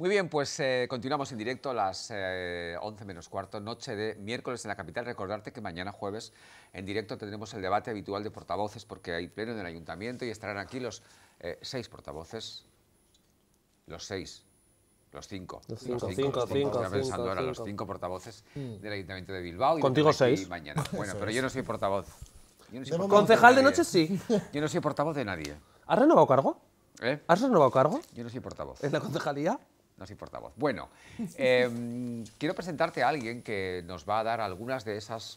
Muy bien, pues continuamos en directo a las 11 menos cuarto, noche de miércoles en la capital. Recordarte que mañana jueves en directo tendremos el debate habitual de portavoces porque hay pleno en el ayuntamiento y estarán aquí los 6 portavoces, los 6. Los 5. Los cinco portavoces del Ayuntamiento de Bilbao. Y contigo 6. Mañana. Bueno, pero yo no soy portavoz. Concejal de noche sí. Yo no soy portavoz de nadie. ¿Has renovado cargo? ¿Eh? ¿Has renovado cargo? Yo no soy portavoz. ¿En la concejalía? No soy portavoz. Bueno, quiero presentarte a alguien que nos va a dar algunas de esas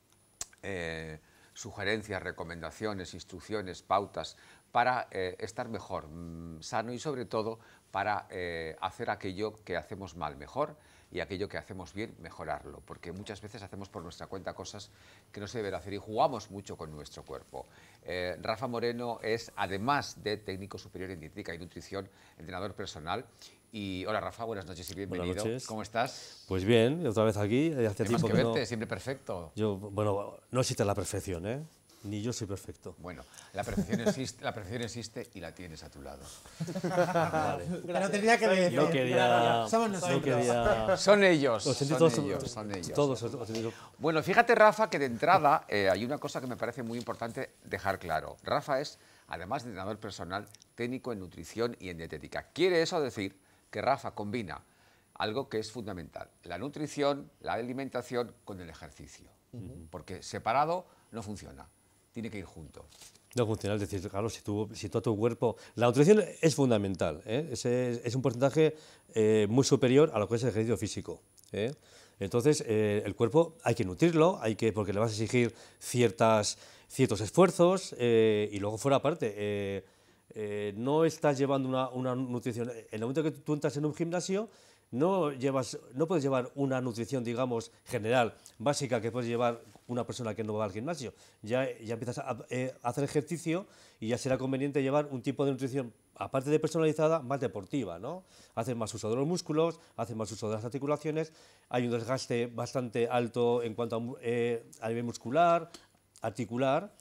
sugerencias, recomendaciones, instrucciones, pautas para estar mejor, sano y sobre todo para hacer aquello que hacemos mal mejor y aquello que hacemos bien mejorarlo, porque muchas veces hacemos por nuestra cuenta cosas que no se deben hacer y jugamos mucho con nuestro cuerpo. Rafa Moreno es, además de técnico superior en dietética y nutrición, entrenador personal. Y hola Rafa, buenas noches y bienvenido. Buenas noches. ¿Cómo estás? Pues bien, otra vez aquí. Hace Tenemos tiempo que verte, siempre perfecto. Bueno, no existe la perfección, ¿eh? Ni yo soy perfecto. Bueno, la perfección existe y la tienes a tu lado. Vale. Pero tenía que decir. No quería... Somos nosotros. No quería... Son ellos, Los sentí son ellos. Todos. Bueno, fíjate Rafa que de entrada hay una cosa que me parece muy importante dejar claro. Rafa es, además de entrenador personal, técnico en nutrición y en dietética. Quiere eso decir que Rafa combina algo que es fundamental, la nutrición, la alimentación con el ejercicio. Porque separado no funciona. Tiene que ir junto. No funciona, es decir, claro, si todo tu cuerpo... La nutrición es fundamental, ¿eh? Es un porcentaje muy superior a lo que es el ejercicio físico, ¿eh? Entonces, el cuerpo hay que nutrirlo, porque le vas a exigir ciertos esfuerzos y luego fuera aparte. No estás llevando una nutrición... En el momento que tú entras en un gimnasio, no puedes llevar una nutrición, digamos, general, básica, que puedes llevar una persona que no va al gimnasio. Ya empiezas a hacer ejercicio y ya será conveniente llevar un tipo de nutrición, aparte de personalizada, más deportiva, ¿no? Haces más uso de los músculos, haces más uso de las articulaciones, hay un desgaste bastante alto en cuanto a nivel muscular, articular,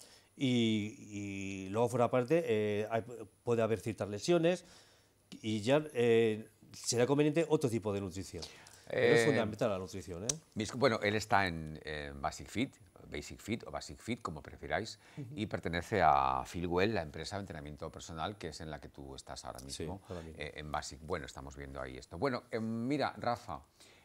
y luego fuera aparte puede haber ciertas lesiones y ya... será conveniente otro tipo de nutrición. Pero es fundamental la nutrición, ¿eh? Bueno, él está en Basic Fit o Basic Fit, como prefiráis, y pertenece a Fitwell, la empresa de entrenamiento personal, que es en la que tú estás ahora mismo, sí, en Basic. Bueno, estamos viendo ahí esto. Bueno, mira, Rafa,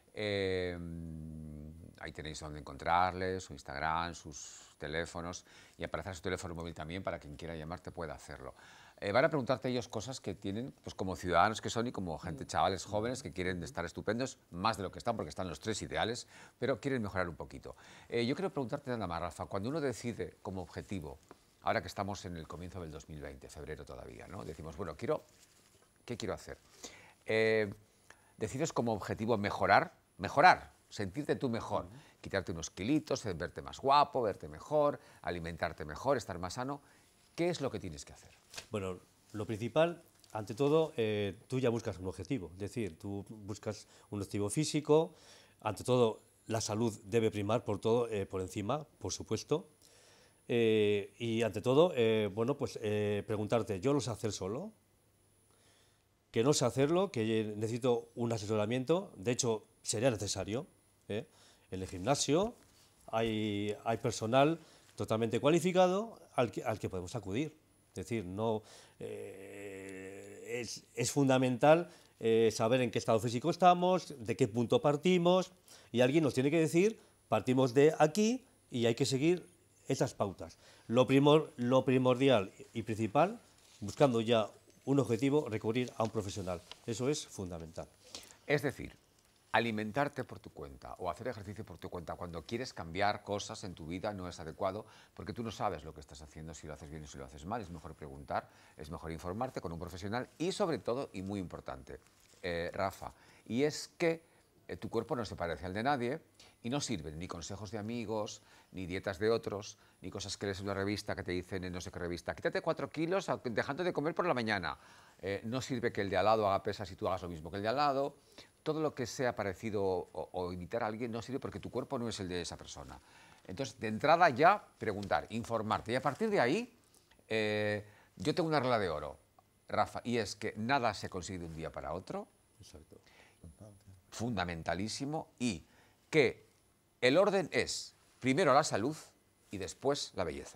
ahí tenéis donde encontrarles, su Instagram, sus teléfonos, y aparecerá su teléfono móvil también para quien quiera llamarte pueda hacerlo. Van a preguntarte ellos cosas que tienen, pues como ciudadanos que son y como gente, chavales jóvenes que quieren estar estupendos, más de lo que están, porque están los 3 ideales, pero quieren mejorar un poquito. Yo quiero preguntarte nada más, Rafa, cuando uno decide como objetivo, ahora que estamos en el comienzo del 2020, febrero todavía, ¿no? Decimos, bueno, ¿qué quiero hacer? Decides como objetivo mejorar, sentirte tú mejor, quitarte unos kilitos, verte más guapo, verte mejor, alimentarte mejor, estar más sano. ¿Qué es lo que tienes que hacer? Bueno, lo principal, ante todo, tú ya buscas un objetivo, es decir, tú buscas un objetivo físico, ante todo, la salud debe primar por encima, por supuesto, y ante todo, bueno, pues preguntarte, ¿yo lo sé hacer solo? Que no sé hacerlo, que necesito un asesoramiento, de hecho, sería necesario, ¿eh? En el gimnasio hay personal totalmente cualificado al que podemos acudir. Es decir, es fundamental saber en qué estado físico estamos, de qué punto partimos, y alguien nos tiene que decir, partimos de aquí y hay que seguir esas pautas. Lo primordial y principal, buscando ya un objetivo, recurrir a un profesional. Eso es fundamental. Es decir, alimentarte por tu cuenta o hacer ejercicio por tu cuenta cuando quieres cambiar cosas en tu vida no es adecuado porque tú no sabes lo que estás haciendo, si lo haces bien o si lo haces mal. Es mejor preguntar, es mejor informarte con un profesional y sobre todo, y muy importante, Rafa, y es que tu cuerpo no se parece al de nadie y no sirven ni consejos de amigos, ni dietas de otros, ni cosas que lees en una revista que te dicen en no sé qué revista, quítate 4 kilos dejando de comer por la mañana. No sirve que el de al lado haga pesas y tú hagas lo mismo que el de al lado. Todo lo que sea parecido o imitar a alguien no sirve porque tu cuerpo no es el de esa persona. Entonces, de entrada ya, preguntar, informarte. Y a partir de ahí, yo tengo una regla de oro, Rafa, y es que nada se consigue de un día para otro. Exacto. fundamentalísimo, y que el orden es primero la salud y después la belleza.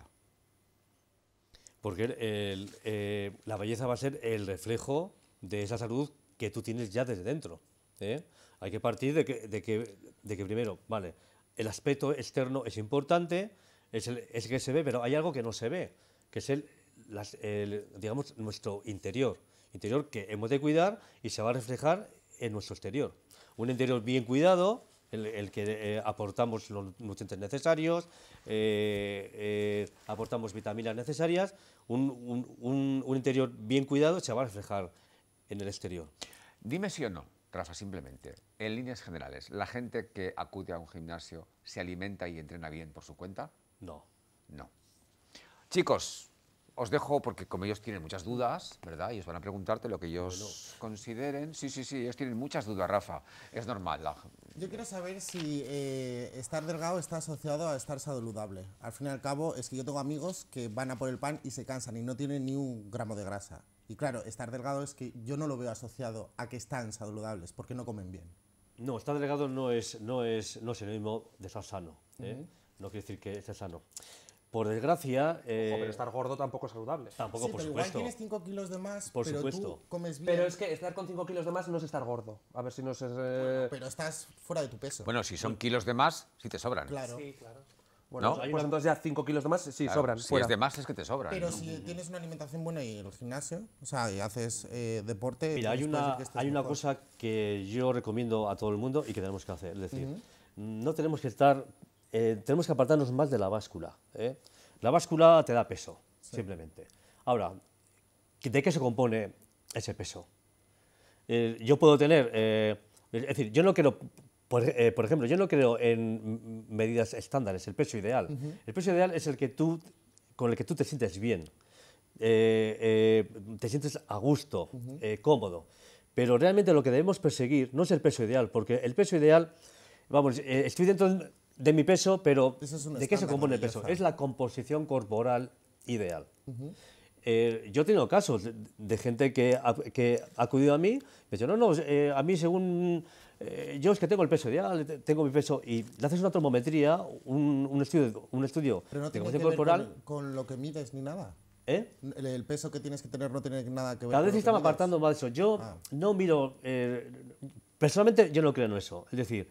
Porque la belleza va a ser el reflejo de esa salud que tú tienes ya desde dentro. Hay que partir de que primero, vale, el aspecto externo es importante, es el que se ve, pero hay algo que no se ve, que es digamos, nuestro interior que hemos de cuidar y se va a reflejar en nuestro exterior. Un interior bien cuidado, el que aportamos los nutrientes necesarios, aportamos vitaminas necesarias, un interior bien cuidado se va a reflejar en el exterior. Dime sí o no, Rafa, simplemente, en líneas generales, ¿la gente que acude a un gimnasio se alimenta y entrena bien por su cuenta? No. No. Chicos, os dejo porque como ellos tienen muchas dudas, ¿verdad? Y os van a preguntarte lo que ellos consideren. Sí, ellos tienen muchas dudas, Rafa. Es normal. Yo quiero saber si estar delgado está asociado a estar saludable. Al fin y al cabo, es que yo tengo amigos que van a por el pan y se cansan y no tienen ni un gramo de grasa. Y claro, estar delgado es que yo no lo veo asociado a que están saludables, porque no comen bien. No, estar delgado no es sinónimo de estar sano. No quiere decir que esté sano. Por desgracia... pero estar gordo tampoco es saludable. Tampoco, sí, por pero supuesto. igual tienes 5 kilos de más, Por pero supuesto. tú comes bien. Pero es que estar con 5 kilos de más no es estar gordo. A ver si no es... Pero estás fuera de tu peso. Bueno, si son kilos de más, sí te sobran. Claro. Sí, claro. Bueno, ¿No? pues entonces ya 5 kilos de más sí Claro, sobran. si fuera. es de más es que te sobran. Pero ¿no? si tienes una alimentación buena y el gimnasio, o sea, y haces deporte... Mira, hay entonces puede ser que estés una mejor. cosa que yo recomiendo a todo el mundo y que tenemos que hacer. Es decir, no tenemos que estar... tenemos que apartarnos más de la báscula. La báscula te da peso, simplemente. Ahora, ¿de qué se compone ese peso? Yo puedo tener... es decir, yo no quiero... Por ejemplo, yo no creo en medidas estándares, el peso ideal. El peso ideal es con el que tú te sientes bien, te sientes a gusto, cómodo. Pero realmente lo que debemos perseguir no es el peso ideal, porque el peso ideal, vamos, estoy dentro de mi peso, pero Eso es un ¿de qué se estándar compone de el peso? belleza. Es la composición corporal ideal. Yo he tenido casos de gente que ha acudido a mí, me dice, no, a mí según... yo es que tengo el peso ideal, tengo mi peso, y le haces una tomometría, un estudio Pero no de tiene composición que ver corporal. con lo que mides ni nada. ¿Eh? El peso que tienes que tener no tiene nada que ver Cada con vez lo que están mides. apartando más de eso. Yo no miro... personalmente yo no creo en eso. Es decir,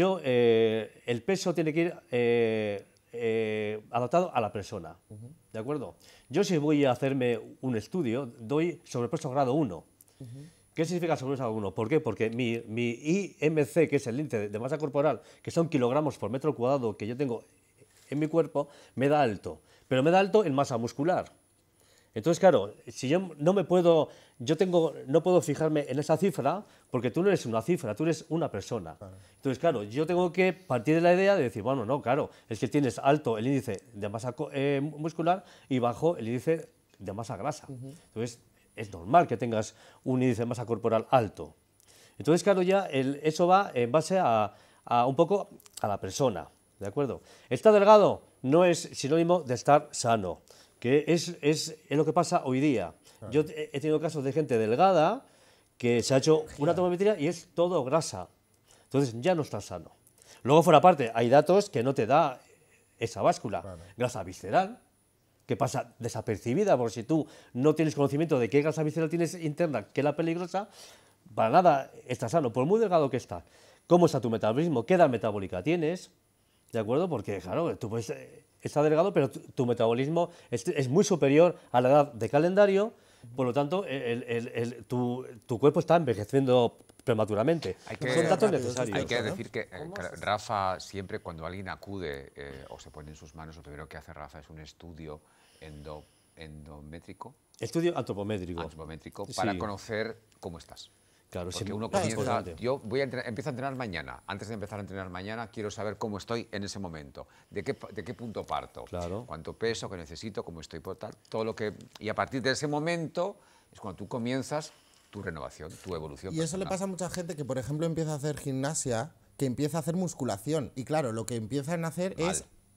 el peso tiene que ir adaptado a la persona. ¿De acuerdo? Yo si voy a hacerme un estudio, doy sobrepeso grado 1. ¿Qué significa sobrepeso grado 1? ¿Por qué? Porque mi IMC, que es el índice de masa corporal, que son kilogramos por metro cuadrado que yo tengo en mi cuerpo, me da alto. Pero me da alto en masa muscular. Entonces, claro, si yo no puedo fijarme en esa cifra, porque tú no eres una cifra, tú eres una persona. Claro. Entonces, claro, yo tengo que partir de la idea de decir, bueno, no, claro, es que tienes alto el índice de masa muscular y bajo el índice de masa grasa. Entonces, es normal que tengas un índice de masa corporal alto. Entonces, claro, ya eso va en base a un poco a la persona, ¿de acuerdo? Estar delgado no es sinónimo de estar sano, que es lo que pasa hoy día. Claro. Yo he tenido casos de gente delgada que se ha hecho una tomometría y es todo grasa. Entonces ya no está sano. Luego, fuera parte, hay datos que no te da esa báscula. Claro. Grasa visceral, que pasa desapercibida, por si tú no tienes conocimiento de qué grasa visceral tienes interna, que es la peligrosa, para nada está sano, por muy delgado que estás. ¿Cómo está tu metabolismo? ¿Qué edad metabólica tienes? ¿De acuerdo? Porque, claro, tú puedes estar delgado, pero tu metabolismo es muy superior a la edad de calendario, por lo tanto, tu cuerpo está envejeciendo prematuramente. Son datos necesarios. Hay que decir que Rafa, siempre cuando alguien acude o se pone en sus manos, lo primero que hace Rafa es un estudio endométrico. Estudio antropométrico. Antropométrico, para conocer cómo estás. Claro, porque uno comienza, yo empiezo a entrenar mañana. Antes de empezar a entrenar mañana, quiero saber cómo estoy en ese momento. ¿De qué punto parto? Claro. ¿Cuánto peso, qué necesito, cómo estoy por tal? Todo lo que... Y a partir de ese momento es cuando tú comienzas tu renovación, tu evolución Y personal. eso le pasa a mucha gente que, por ejemplo, empieza a hacer gimnasia, que empieza a hacer musculación. Y claro, lo que empiezan a hacer es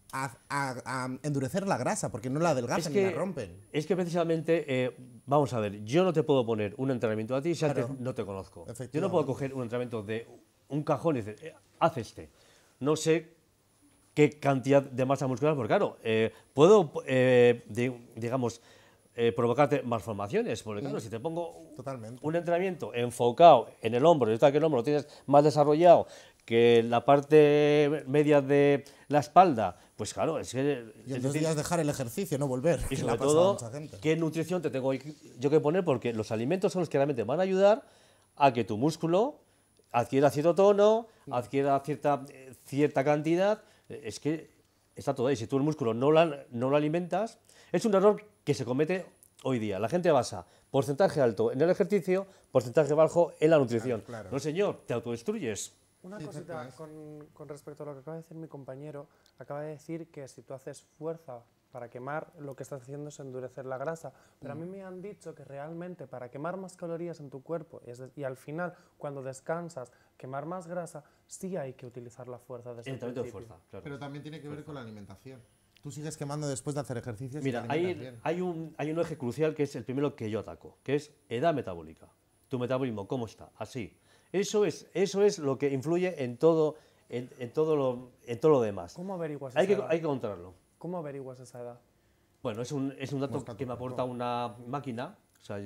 a endurecer la grasa, porque no la adelgazan ni la rompen. Es que precisamente, vamos a ver, yo no te puedo poner un entrenamiento a ti si antes Claro. no te conozco. Yo no Efectivamente. puedo coger un entrenamiento de un cajón y decir, haz este. No sé qué cantidad de masa muscular, porque claro, puedo, digamos, provocarte malformaciones, porque claro, si te pongo Totalmente. un entrenamiento enfocado en el hombro, resulta que el hombro lo tienes más desarrollado que la parte media de la espalda, pues claro, es que... Y en 2 días dejar el ejercicio, no volver. Y que le sobre ha pasado a todo, mucha gente. ¿qué nutrición te tengo yo que poner? Porque los alimentos son los que realmente van a ayudar a que tu músculo adquiera cierto tono, adquiera cierta cantidad. Es que está todo ahí. Si tú el músculo no lo alimentas, es un error que se comete hoy día. La gente basa porcentaje alto en el ejercicio, porcentaje bajo en la nutrición. Claro. No, señor, te autodestruyes. Una Sí, cosita exacto, con respecto a lo que acaba de decir mi compañero. Acaba de decir que si tú haces fuerza para quemar, lo que estás haciendo es endurecer la grasa. Pero a mí me han dicho que realmente para quemar más calorías en tu cuerpo y al final, cuando descansas, quemar más grasa, sí hay que utilizar la fuerza desde el Entrenamiento de principio. fuerza, claro. Pero también tiene que ver con la alimentación. Tú sigues quemando después de hacer ejercicios. Mira, y te alimentas bien. hay un eje crucial que es el primero que yo ataco, que es edad metabólica. Tu metabolismo, ¿cómo está? Así. Eso es lo que influye en todo lo demás. ¿Cómo averiguas Hay esa que, edad? hay que encontrarlo. ¿Cómo averiguas esa edad? Bueno, es un dato Muestra tu que me cuerpo. aporta una máquina, o sea,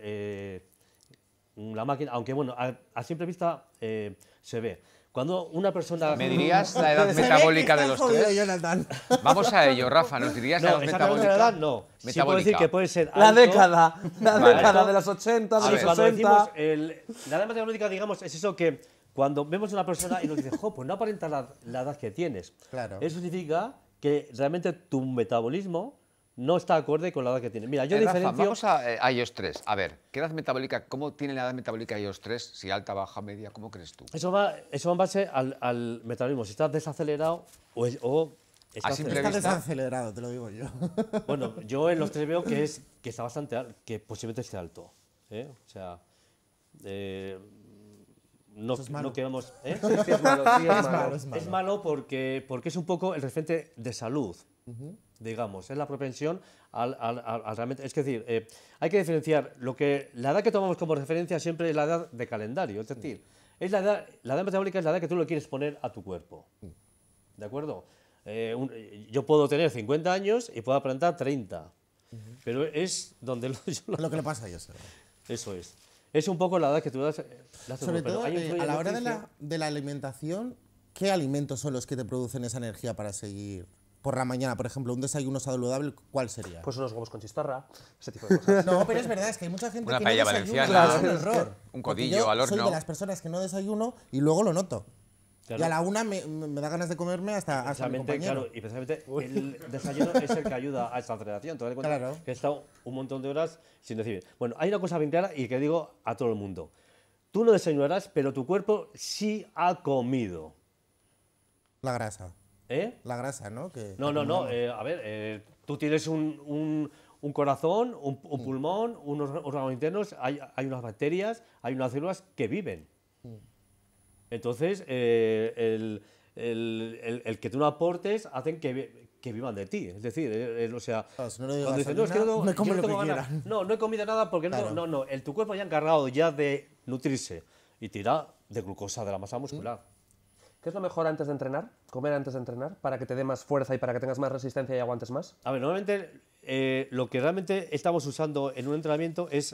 una máquina, aunque bueno, a simple vista se ve. Cuando una persona... ¿Me dirías la edad Se ve que metabólica de estás los jodido, tres? Jonathan. Vamos a ello, Rafa. ¿Nos dirías la No, edad exactamente la metabólica? edad no. Sí puedo Metabólica. decir que puede ser La alto. década Vale. de los 80, A de ver. los Cuando 60. decimos la edad metabólica, digamos, es eso que cuando vemos a una persona y nos dice, jo, pues no aparenta la edad que tienes. Claro. Eso significa que realmente tu metabolismo no está acorde con la edad que tienes. Mira, yo Rafa, diferencio... vamos a ellos tres. A ver, ¿qué edad metabólica, cómo tiene la edad metabólica ellos tres? Si alta, baja, media, ¿cómo crees tú? Eso va en base al metabolismo. Si estás desacelerado o estás simple Está vista. desacelerado, te lo digo yo. Bueno, yo en los tres veo que está bastante alto, que posiblemente esté alto. O sea, no, Eso es malo. no queremos... ¿eh? Sí, es malo, sí, es Es malo. malo, es malo. Es malo porque es un poco el referente de salud, digamos, es la propensión al realmente... Es decir, hay que diferenciar la edad que tomamos como referencia siempre es la edad de calendario, es decir, es la edad metabólica es la edad que tú le quieres poner a tu cuerpo, ¿de acuerdo? Yo puedo tener 50 años y puedo aparentar 30, pero es donde Lo que le pasa a ellos. eso es. Es un poco la edad que tú das. Sobre pero todo, ahí influye a la el hora nutricio. de la alimentación, ¿qué alimentos son los que te producen esa energía para seguir? Por la mañana, por ejemplo, un desayuno saludable, ¿cuál sería? Pues unos huevos con chistorra, ese tipo de cosas. No, pero es verdad, es que hay mucha gente Una que no paella desayuna. valenciana, Es un error. un Porque codillo yo al soy horno. de las personas que no desayuno y luego lo noto. Claro. Y a la una me da ganas de comerme hasta mi Precisamente, compañero. claro, y precisamente el desayuno es el que ayuda a esa aceleración. Te das cuenta Claro. que he estado un montón de horas sin recibir. Bueno, hay una cosa bien clara y que digo a todo el mundo. Tú no desayunarás, pero tu cuerpo sí ha comido. La grasa. ¿Eh? La grasa, ¿no? Que No. A ver, tú tienes un corazón, un pulmón, unos órganos internos, hay unas bacterias, hay unas células que viven. Entonces, el que tú no aportes hacen que vivan de ti. Es decir, o sea, Claro, si no le doy cuando dices, no, es que gasolina, me como yo no lo tengo que ganas". quieran. No he comido nada porque Claro. no. Tu cuerpo ya ha encargado ya de nutrirse y tira de glucosa de la masa muscular. ¿Qué es lo mejor antes de entrenar? Comer antes de entrenar, para que te dé más fuerza y para que tengas más resistencia y aguantes más. A ver, normalmente lo que realmente estamos usando en un entrenamiento es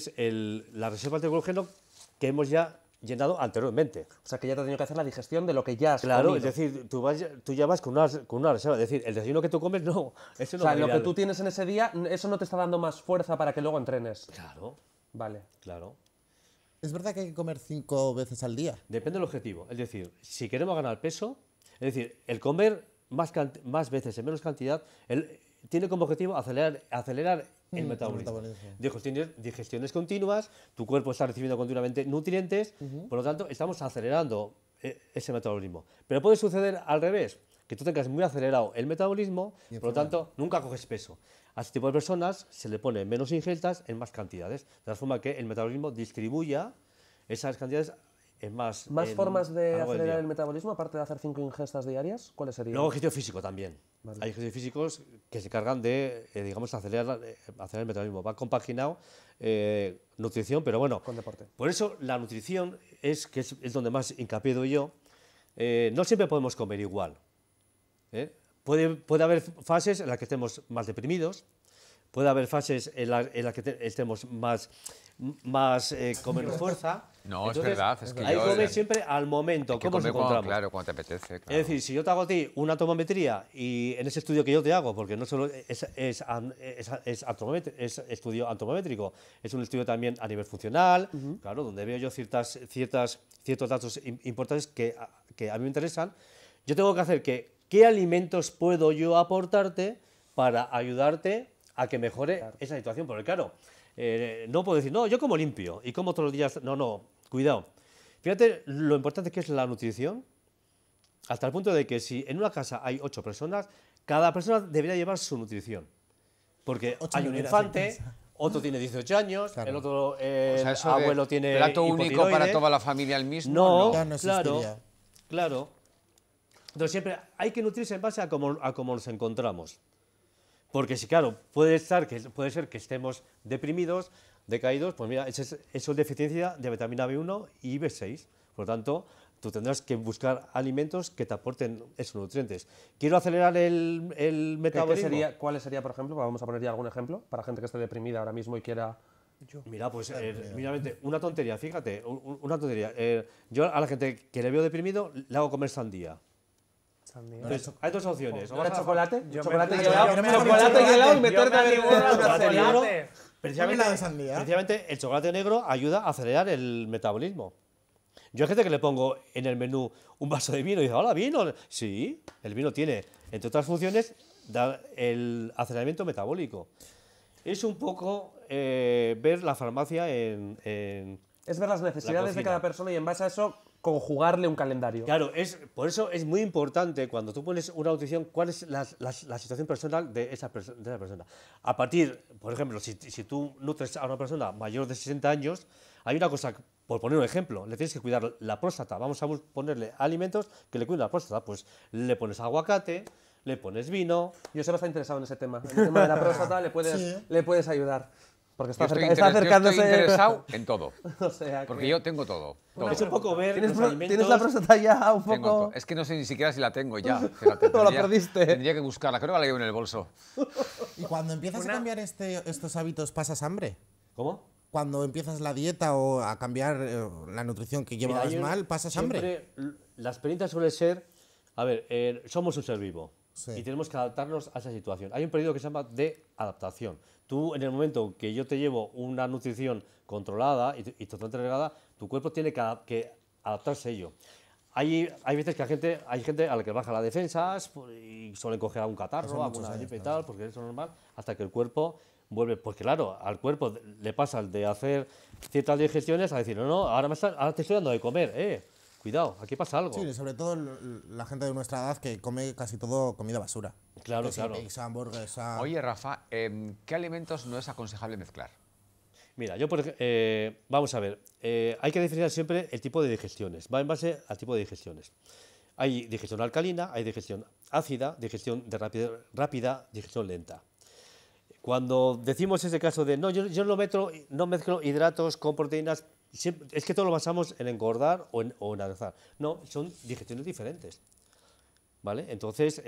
la reserva de glucógeno que hemos ya llenado anteriormente. O sea, que ya te has tenido que hacer la digestión de lo que ya has Claro, comido. es decir, tú ya vas con una reserva. Es decir, el desayuno que tú comes, no, eso O no sea, va a lo ir que al- tú tienes en ese día, eso no te está dando más fuerza para que luego entrenes. Claro, Vale. claro. Es verdad que hay que comer 5 veces al día. Depende del objetivo. Es decir, si queremos ganar peso, es decir, el comer más veces en menos cantidad, tiene como objetivo acelerar el metabolismo. Digestiones continuas, tu cuerpo está recibiendo continuamente nutrientes, por lo tanto, estamos acelerando ese metabolismo. Pero puede suceder al revés, que tú tengas muy acelerado el metabolismo, por lo tanto, nunca coges peso. A este tipo de personas se le pone menos ingestas en más cantidades, de tal forma que el metabolismo distribuya esas cantidades más... ¿Más en- formas a de lo largo del acelerar día. el metabolismo, aparte de hacer 5 ingestas diarias? ¿Cuáles serían? Luego ejercicio físico también. Hay ejercicios físicos que se cargan de, digamos, acelerar el metabolismo. Va compaginado nutrición, pero bueno. Con deporte. Por eso la nutrición es donde más hincapié doy yo. No siempre podemos comer igual. Puede haber fases en las que estemos más deprimidos, puede haber fases en las que estemos más con menos fuerza. No, es verdad, es que hay yo- que comer siempre al momento, Que cómo nos comer cuando, encontramos. claro, cuando te apetece. Claro. Es decir, si yo te hago a ti una tomometría y en ese estudio que yo te hago, porque no solo es estudio antropométrico, es un estudio también a nivel funcional, claro, donde veo yo ciertos datos importantes que a mí me interesan, yo tengo que hacer qué alimentos puedo yo aportarte para ayudarte a que mejore esa situación, porque claro, no puedo decir, no, yo como limpio y como todos los días, no, cuidado. Fíjate lo importante que es la nutrición, hasta el punto de que si en una casa hay 8 personas, cada persona debería llevar su nutrición. Porque 8 hay un neveras infante, en casa. otro tiene 18 años, Claro. el otro O sea, eso de abuelo tiene plato único para hipotiroides. toda la familia el mismo. No, Ya no claro, existiría. claro. Entonces siempre hay que nutrirse en base a cómo nos encontramos. Porque si, claro, puede ser que estemos deprimidos, decaídos, pues mira, eso es deficiencia de vitamina B1 y B6. Por lo tanto, tú tendrás que buscar alimentos que te aporten esos nutrientes. Quiero acelerar el metabolismo. ¿Cuáles sería, por ejemplo? Vamos a poner ya algún ejemplo para gente que esté deprimida ahora mismo y quiera... Mira, pues, una tontería, fíjate, una tontería. Yo a la gente que le veo deprimido le hago comer sandía. Sandía. Entonces, hay dos opciones. O ¿Ahora vas a- chocolate? Yo ¿Chocolate me- y helado? yo me- ¿Chocolate y helado y Yo meterte me a ver animo al chocolate negro. chocolate. Precisamente, Dame la de sandía. precisamente el chocolate negro ayuda a acelerar el metabolismo. Yo hay gente que le pongo en el menú un vaso de vino y dice, hola, vino. Sí, el vino tiene, entre otras funciones, el aceleramiento metabólico. Es un poco ver la farmacia en... Es ver las necesidades de cocina. cada persona y en base a eso conjugarle un calendario. Claro, por eso es muy importante cuando tú pones una nutrición, cuál es la situación personal de esa persona. A partir, por ejemplo, si tú nutres a una persona mayor de 60 años, hay una cosa, por poner un ejemplo, le tienes que cuidar la próstata. Vamos a ponerle alimentos que le cuiden la próstata. Pues le pones aguacate, le pones vino. Yo solo está interesado en ese tema. En el tema de la próstata Sí. le puedes ayudar. Porque está, Yo estoy, está yo acercándose... estoy interesado en todo. O sea, Porque que- yo tengo todo. todo. Es un poco ver ¿Tienes, los pro- alimentos. ¿Tienes la próstata ya un Tengo poco...? todo. Es que no sé ni siquiera si la tengo ya. Fíjate, ¿O la tendría- perdiste? Tendría que buscarla. Creo que la llevo en el bolso. Y cuando empiezas a cambiar estos hábitos, ¿pasas hambre? ¿Cómo? Cuando empiezas la dieta o a cambiar la nutrición que llevabas Mira, yo mal, ¿pasas hambre? siempre la experiencia suele ser, a ver, somos un ser vivo Sí. y tenemos que adaptarnos a esa situación. Hay un periodo que se llama de adaptación. Tú, en el momento que yo te llevo una nutrición controlada y totalmente regada, tu cuerpo tiene que adaptarse a ello. Hay veces que hay gente a la que baja la defensa y suelen coger algún catarro, Pasan muchos alguna años, gripe y tal, porque eso es normal, hasta que el cuerpo vuelve, porque claro, al cuerpo le pasa el de hacer ciertas digestiones a decir, no, ahora te estoy dando de comer, cuidado, aquí pasa algo. Sí, sobre todo la gente de nuestra edad que come casi todo comida basura. Claro, Que sí, claro. pizza, hamburguesa... Oye, Rafa, ¿qué alimentos no es aconsejable mezclar? Mira, vamos a ver, hay que diferenciar siempre el tipo de digestiones, va en base al tipo de digestiones. Hay digestión alcalina, hay digestión ácida, digestión rápida, digestión lenta. Cuando decimos ese caso de, no, yo no mezclo hidratos con proteínas, es que todo lo basamos en engordar o en adelgazar. No, son digestiones diferentes. ¿Vale? Entonces,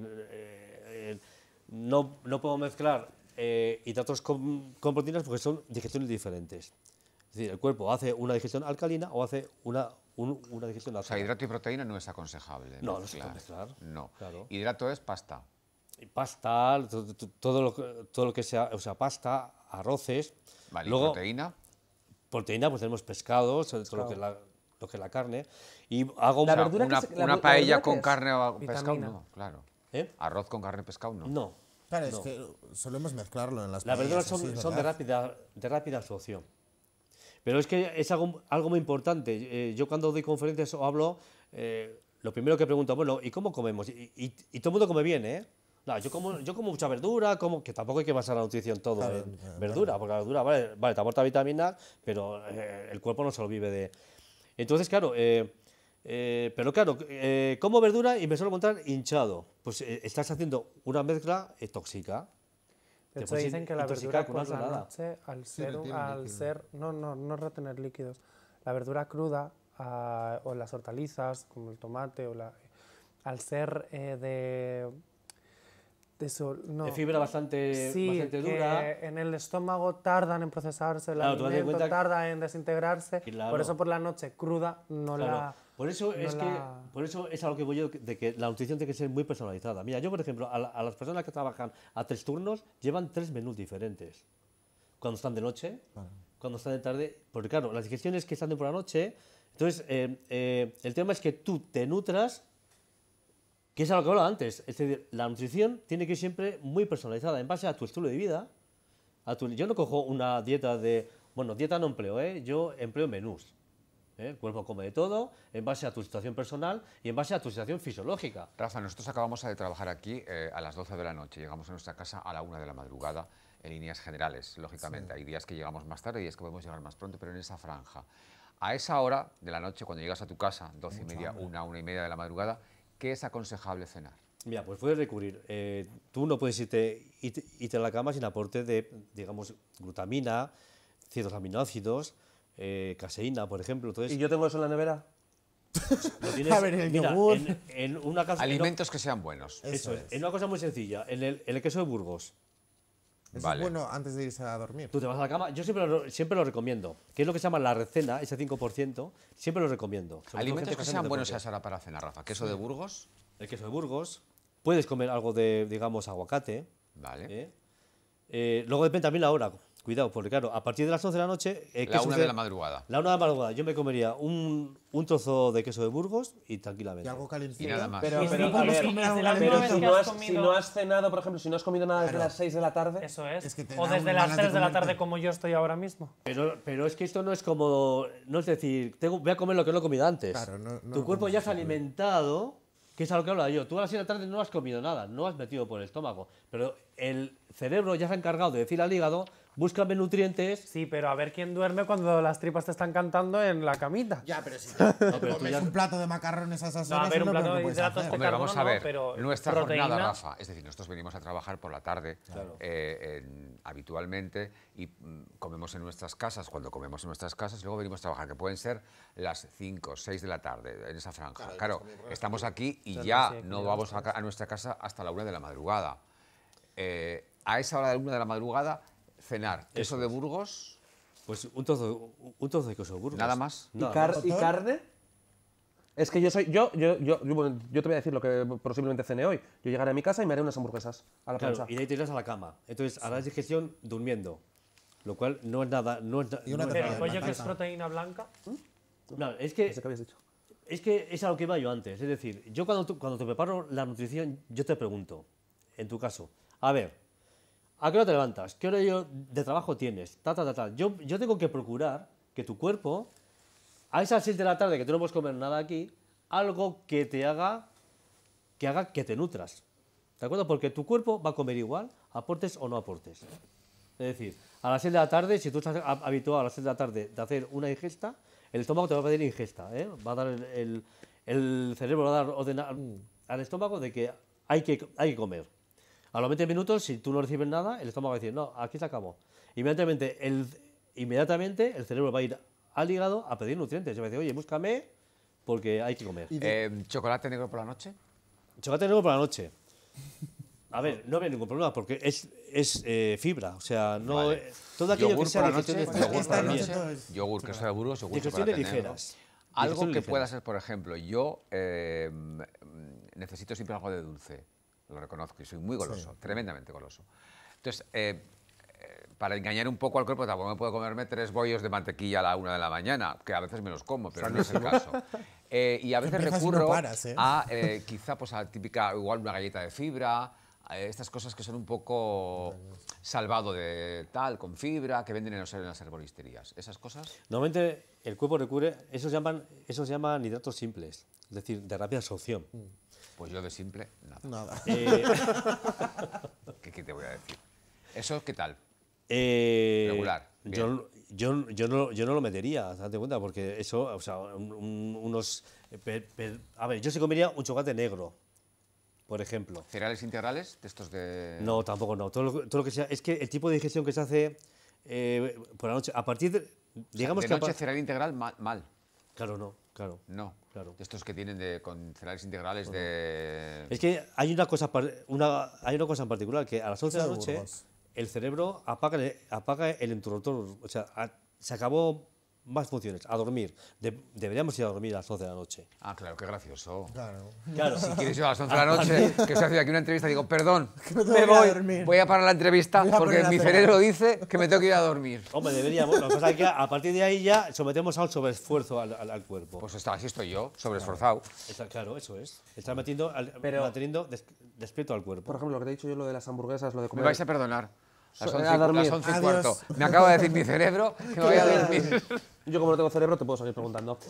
no puedo mezclar hidratos con proteínas porque son digestiones diferentes. Es decir, el cuerpo hace una digestión alcalina o hace una digestión O sea, ácida. hidrato y proteína no es aconsejable. No se puede mezclar. No. Claro. Hidrato es pasta. Pasta, todo lo que sea, o sea, pasta, arroces. Vale, Luego, ¿y proteína? proteína, pues tenemos pescados, todo lo que es la carne. Y hago La O sea, verdura una, que se- la una verdura paella que con es carne o vitamina. pescado, no, claro. ¿Eh? Arroz con carne pescado, no. No. Claro, no. es que solemos mezclarlo en las Las verduras paellas, sí, es son de verdad. rápida absorción. Pero es que es algo muy importante. Yo cuando doy conferencias o hablo, lo primero que pregunto, bueno, ¿y cómo comemos? Y todo el mundo come bien, ¿eh? No, yo como mucha verdura, que tampoco hay que basar la nutrición todo Claro, en verdura, porque la verdura, vale, te aporta vitaminas, pero el cuerpo no se lo vive de... Entonces, claro, pero claro, como verdura y me suelo encontrar hinchado. Pues estás haciendo una mezcla tóxica. De Te hecho, puedes dicen que la intoxicar verdura con una por la ensalada. noche, retiene líquidos. no retener líquidos, la verdura cruda o las hortalizas, como el tomate, al ser De fibra bastante, sí, bastante que dura. en el estómago tardan en procesarse el Claro, tú date alimento, cuenta- tarda en desintegrarse, Claro. por eso por la noche cruda no Claro. la... Por eso no es la- por eso es a lo que voy yo, de que la nutrición tiene que ser muy personalizada. Mira, yo por ejemplo, a las personas que trabajan a 3 turnos llevan 3 menús diferentes. Cuando están de noche, cuando están de tarde, porque claro, las digestiones que están de por la noche, entonces el tema es que tú te nutras, que es a lo que hablaba antes. Es decir, la nutrición tiene que ir siempre muy personalizada en base a tu estilo de vida. Yo no cojo una dieta bueno, dieta no empleo, yo empleo menús. El cuerpo come de todo en base a tu situación personal y en base a tu situación fisiológica. Rafa, nosotros acabamos de trabajar aquí a las 12 de la noche. Llegamos a nuestra casa a la 1 de la madrugada, en líneas generales, lógicamente. Hay días que llegamos más tarde y días que podemos llegar más pronto, pero en esa franja. A esa hora de la noche, cuando llegas a tu casa, 12 y media, 1 y media de la madrugada, ¿qué es aconsejable cenar? Mira, pues puedes recurrir. Tú no puedes irte a la cama sin aporte de, digamos, glutamina, ciertos aminoácidos, caseína, por ejemplo. Entonces, ¿Y yo tengo eso en la nevera? lo tienes, A ver, el mira, yogur. en una casa, Alimentos que sean buenos. eso es, en una cosa muy sencilla, en el queso de Burgos. Eso Vale. es bueno antes de irse a dormir. Tú te vas a la cama, yo siempre lo recomiendo, que es lo que se llama la recena, ese 5%, siempre lo recomiendo. Sobre todo Alimentos gente que hace sean buenos deporte. a esa hora para cenar, Rafa. Queso de Burgos, El queso de Burgos, puedes comer algo de, digamos, aguacate. vale. Luego depende también la hora, cuidado, porque claro, a partir de las 11 de la noche... ¿qué La 1 sucede? de la madrugada. La 1 de la madrugada, yo me comería un trozo de queso de Burgos y tranquilamente. Y algo calentito. Y nada más. Pero, Y pero, si a ver, comes pero la última vez si que no has has, si comido- no has cenado, por ejemplo, si no has comido nada desde las 6 de la tarde, Eso es. Es que te O da desde un las ganas de 3 de la comerte. tarde como yo estoy ahora mismo. Pero es que esto no es como, no es decir, voy a comer lo que no he comido antes. Claro, no Tu lo cuerpo comes ya se ha así, alimentado, que es a lo que hablaba yo. Tú a las 6 de la tarde no has comido nada, no has metido por el estómago, pero el cerebro ya se ha encargado de decir al hígado, búscame nutrientes. Sí, pero a ver quién duerme cuando las tripas te están cantando en la camita. Ya, pero si pero tú comes ya- un plato de macarrones a esas No, a horas, ver, es un lo plato peor de que puedes hidratos hacer. de Hombre, vamos a carbono no, ver, pero nuestra proteína- jornada, Rafa, es decir, nosotros venimos a trabajar por la tarde habitualmente y comemos en nuestras casas, cuando comemos en nuestras casas, y luego venimos a trabajar, que pueden ser las 5 o 6 de la tarde, en esa franja. Claro, estamos aquí y ya no vamos a nuestra casa hasta la 1 de la madrugada. A esa hora de la 1 de la madrugada, cenar queso de Burgos, Pues un trozo de queso de Burgos. nada más. ¿y, Nada más. y carne? Es que yo soy. Bueno, yo te voy a decir lo que posiblemente cene hoy. Yo llegaré a mi casa y me haré unas hamburguesas a la Claro, plancha. y de ahí te irás a la cama. Entonces harás digestión durmiendo, lo cual no es nada... No es, Y una no es Pero tortilla el de pollo que es patata. proteína blanca. No, es que Ese que habías dicho. Es que es a lo que iba yo antes. Es decir, yo cuando te preparo la nutrición, yo te pregunto, en tu caso, a ver, ¿a qué hora te levantas? ¿Qué hora de trabajo tienes? Yo tengo que procurar que tu cuerpo, a esas 6 de la tarde que tú no puedes comer nada aquí, algo que te haga que te nutras. ¿De acuerdo? Porque tu cuerpo va a comer igual, aportes o no aportes. Es decir, a las 6 de la tarde, si tú estás habituado a las 6 de la tarde de hacer una ingesta, el estómago te va a pedir ingesta, ¿eh? Va a dar el cerebro va a dar ordenar al estómago de que hay que comer. A los 20 minutos, si tú no recibes nada, el estómago va a decir, no, aquí se acabó. Inmediatamente el cerebro va a ir al hígado a pedir nutrientes. Y va a decir, oye, búscame porque hay que comer. ¿Chocolate negro por la noche? Chocolate negro por la noche. A ver, no había ningún problema porque es fibra. O sea, no, Vale. todo aquello Yogur que sea por la noche, digestión yogur por esta la noche noche, todo es- yogur, queso de Burgos, yogur, Digestiones chocolate negro. ligeras. Algo Digestiones que ligeras. pueda ser, por ejemplo, yo necesito siempre algo de dulce, lo reconozco, y soy muy goloso, tremendamente goloso. Entonces, para engañar un poco al cuerpo, tampoco me puedo comerme 3 bollos de mantequilla a la 1 de la mañana, que a veces me los como, pero no es el caso. Y a veces empiezas y no recurro paras, ¿eh? a quizá pues, a la típica, igual una galleta de fibra, estas cosas que son un poco salvado de tal, con fibra, que venden en las herboristerías. ¿Esas cosas? Normalmente el cuerpo recurre, esos se llaman hidratos simples, es decir, de rápida absorción. Pues yo de simple, nada. Nada. ¿Qué te voy a decir? ¿Eso qué tal? Regular, Regular, Yo, yo no lo metería, date cuenta, porque eso, o sea, a ver, yo sí comería un chocolate negro, por ejemplo. ¿Cereales integrales de estos de...? No, tampoco no. Todo lo que sea, es que el tipo de digestión que se hace por la noche, a partir de, digamos de que noche cereal integral mal. Claro, no, claro. No. Claro. De estos que tienen con cereales integrales de... Es que hay una cosa, hay una cosa en particular, que a las 11 de la Eso de noche Burgos. el cerebro apaga el interruptor, o sea, se acabó más funciones, a dormir. Deberíamos ir a dormir a las 11 de la noche. Ah, claro, qué gracioso. Claro. Claro. Si quieres ir a las 11 de la noche, que se hace aquí una entrevista, digo, perdón, me tengo me que ir a voy, dormir. voy a parar la entrevista Voy a porque poner a mi cenar. cerebro dice que me tengo que ir a dormir. Hombre, deberíamos. Lo que pasa es que a partir de ahí ya sometemos a un sobreesfuerzo al cuerpo. Pues así estoy yo, sobreesforzado. Claro, eso es. Está manteniendo despierto al cuerpo. Por ejemplo, lo que te he dicho yo, lo de las hamburguesas, lo de Me comer... vais a perdonar. Las A 11, dormir. las 11 y Adiós. cuarto. Me acaba de decir mi cerebro que me voy a dormir. Yo como no tengo cerebro te puedo seguir preguntando.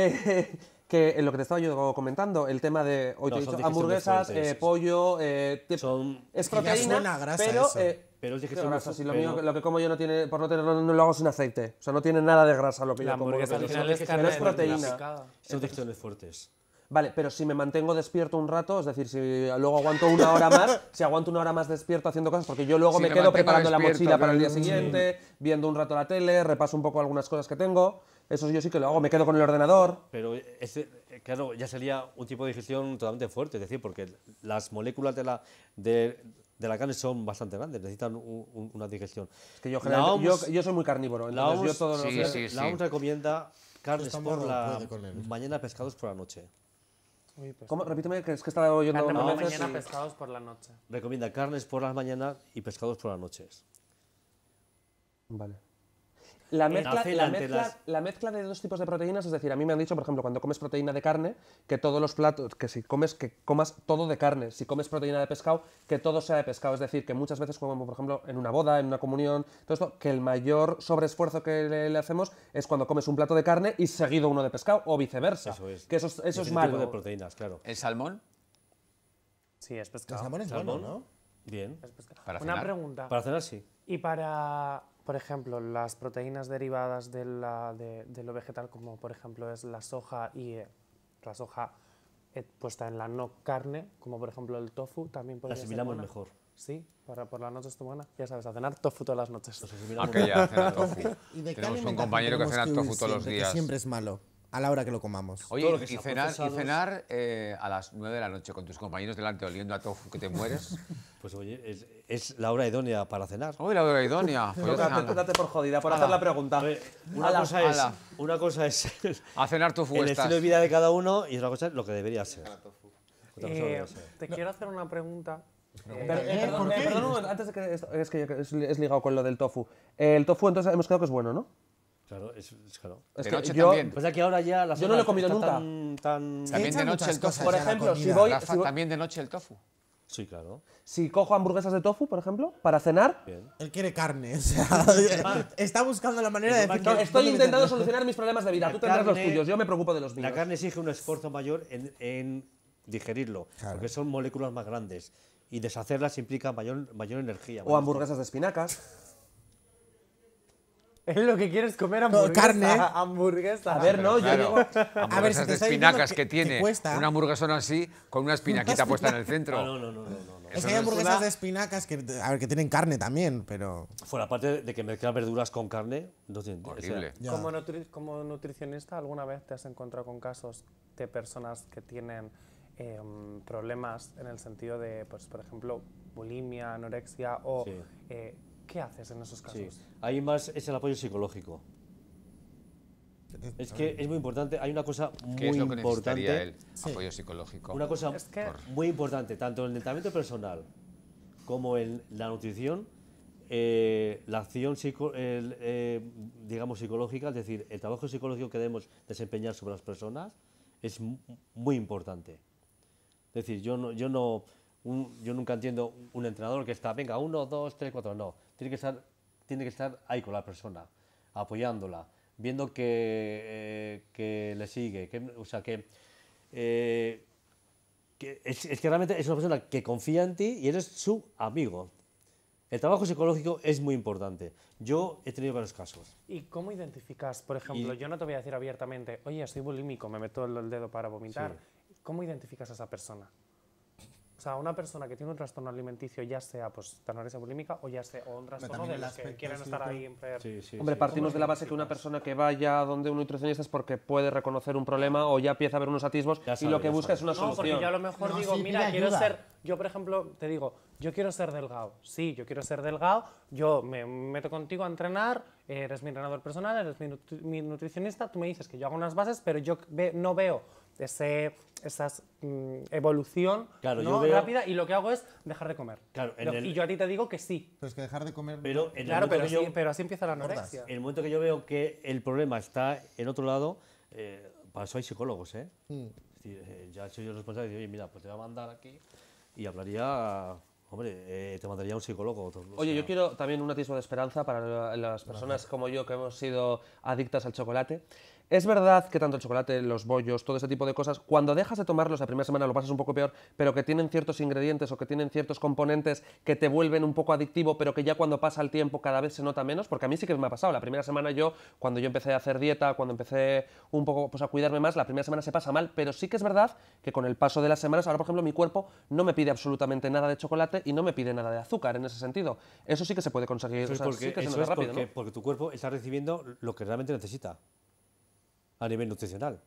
Que en lo que te estaba yo comentando, el tema de, hoy te he No, son dicho, digestiones hamburguesas, fuertes. pollo, Son- es Que ya proteína, suena a grasa pero... eso. Pero es ¿qué digestión grasa? Si lo, pero- mío, lo que como yo no tiene, por no tenerlo, no lo hago sin aceite. O sea, no tiene nada de grasa lo que La yo como. hamburguesa Lo al que- final es pero carne es proteína. picada. Son digestiones fuertes. Vale, pero si me mantengo despierto un rato, es decir, si luego aguanto una hora más, si aguanto una hora más despierto haciendo cosas, porque yo luego Si me me quedo mantengo preparando la despierto, mochila para el día claro. siguiente, viendo un rato la tele, repaso un poco algunas cosas que tengo. Eso yo sí que lo hago, me quedo con el ordenador. Pero claro, ya sería un tipo de digestión totalmente fuerte, es decir, porque las moléculas de la carne son bastante grandes, necesitan una digestión. Es que yo, La generalmente- OMS yo soy muy carnívoro, La entonces yo OMS, todos los días- la OMS recomienda carnes Está por morro, la puede con él. mañana, pescados por la noche. Uy, pues, ¿Cómo? Repíteme, que es que estaba oyendo carne por la memes mañana, y- pescados por la noche. Recomienda carnes por las mañanas y pescados por las noches. Vale. La mezcla, nace la, ante mezcla, las- la mezcla de dos tipos de proteínas, es decir, a mí me han dicho, por ejemplo, cuando comes proteína de carne, que todos los platos, que si comes, que comas todo de carne, si comes proteína de pescado, que todo sea de pescado, es decir, que muchas veces, como por ejemplo en una boda, en una comunión, todo esto, que el mayor sobreesfuerzo que le hacemos es cuando comes un plato de carne y seguido uno de pescado, o viceversa. Eso es. Que eso es Ese tipo malo. de proteínas, claro. ¿El salmón? Sí, es El pescado. salmón es Salmón. bueno, ¿no? Bien. Es pescado. Para Una cenar. pregunta. Para cenar sí. Y para, por ejemplo, las proteínas derivadas de lo vegetal, como por ejemplo es la soja y la soja puesta en la no carne, como por ejemplo el tofu, también La podría ser asimilamos buena. mejor. Sí, por la noche está buena. Ya sabes, a cenar tofu todas las noches. Nos asimilamos Aunque ya cena tofu. ¿Y de qué Tenemos un alimentación compañero que tenemos cena huir tofu todos los siempre? Que días. siempre es malo, a la hora que lo comamos. Todo Oye, lo que y sea cenar, procesados- a las 9 de la noche con tus compañeros delante oliendo a tofu que te mueres. Pues oye, es la hora idónea para cenar. Uy, la hora idónea. Pues ya Date, cenando. date por jodida, por hacer la pregunta. A ver, una Ala, cosa es, ala. una cosa es A cenar tofu el estás. estilo de vida de cada uno y otra cosa es lo que debería ser. Otra cosa debería ser. Te quiero hacer una pregunta. Perdón, perdón un momento, antes de que es que es ligado con lo del tofu. El tofu entonces hemos quedado que es bueno, ¿no? Claro, claro. Es De que noche yo- también. Pues aquí ahora ya las Yo no lo he horas comido están nunca. tan- También de Echan noche muchas el tofu. cosas Por ya a la ejemplo, si comida. voy- Rafa, también de noche el tofu. Sí, claro. Si cojo hamburguesas de tofu, por ejemplo, para cenar, Bien. Él quiere carne, o sea, está buscando la manera de decir no, que- estoy ¿dónde intentando meterlo? solucionar mis problemas de vida. La Tú tendrás los carne- tuyos, yo me preocupo de los míos. La carne exige un esfuerzo mayor en digerirlo, Claro. porque son moléculas más grandes y deshacerlas implica mayor energía. O hamburguesas de espinacas. Es lo que quieres comer hamburguesa. carne. Hamburguesa. A ver, no, yo Claro, digo... hamburguesas si te de estoy diciendo espinacas que- que tiene que cuesta. una hamburguesona así con una espinaquita puesta en el centro. No. Es que hay hamburguesas de espinacas que, a ver, que tienen carne también, pero... Fuera parte de que mezclar verduras con carne, no tiene Horrible. Ya. Como nutricionista, ¿alguna vez te has encontrado con casos de personas que tienen problemas en el sentido de, pues, por ejemplo, bulimia, anorexia o... Sí. ¿Qué haces en esos casos? Sí, ahí más es el apoyo psicológico. Es que es muy importante, hay una cosa muy ¿Qué es lo que necesitaría importante, él? Apoyo psicológico. una cosa Es que- muy importante, tanto en el entrenamiento personal como en la nutrición, la acción digamos psicológica, es decir, el trabajo psicológico que debemos desempeñar sobre las personas es muy importante. Es decir, yo nunca entiendo un entrenador que está, venga, 1, 2, 3, 4, no. Tiene que estar ahí con la persona, apoyándola, viendo que le sigue, o sea, que es que realmente es una persona que confía en ti y eres su amigo. El trabajo psicológico es muy importante. Yo he tenido varios casos. ¿Y cómo identificas, por ejemplo, yo no te voy a decir abiertamente, oye, soy bulímico, me meto el dedo para vomitar? ¿Cómo identificas a esa persona? O sea, una persona que tiene un trastorno alimenticio, ya sea pues anorexia bulímica o ya sea o un trastorno de los que quieren estar ahí en Hombre, partimos de la base que una persona que vaya donde un nutricionista es porque puede reconocer un problema o ya empieza a ver unos atismos y lo que busca es una No, solución. porque yo a lo mejor No, digo, sí, mira, pide quiero ayuda. ser, yo por ejemplo te digo, yo quiero ser delgado. Sí, yo quiero ser delgado, yo me meto contigo a entrenar, eres mi entrenador personal, eres mi nutricionista, tú me dices que yo hago unas bases, pero yo no veo esa evolución, Claro, ¿no? yo veo- rápida, y lo que hago es dejar de comer. Claro, Y yo a ti te digo que sí. Pero es que dejar de comer... Pero en el Claro, momento pero, que yo- pero así empieza la anorexia. En el momento que yo veo que el problema está en otro lado, para eso hay psicólogos, ¿eh? Mm. Es decir, ya soy yo responsable de decir, oye, mira, pues te voy a mandar aquí y hablaría, hombre, te mandaría a un psicólogo. Oye, yo quiero también un atisbo de esperanza para las personas como yo que hemos sido adictas al chocolate. Es verdad que tanto el chocolate, los bollos, todo ese tipo de cosas, cuando dejas de tomarlos la primera semana lo pasas un poco peor, pero que tienen ciertos ingredientes o que tienen ciertos componentes que te vuelven un poco adictivo, pero que ya cuando pasa el tiempo cada vez se nota menos, porque a mí sí que me ha pasado. La primera semana cuando yo empecé a hacer dieta, cuando empecé un poco pues, a cuidarme más, la primera semana se pasa mal, pero sí que es verdad que con el paso de las semanas, ahora por ejemplo mi cuerpo no me pide absolutamente nada de chocolate y no me pide nada de azúcar en ese sentido. Eso sí que se puede conseguir, Eso o es sea, porque, sí que se eso nota es rápido, porque, ¿no? porque tu cuerpo está recibiendo lo que realmente necesita a nivel nutricional.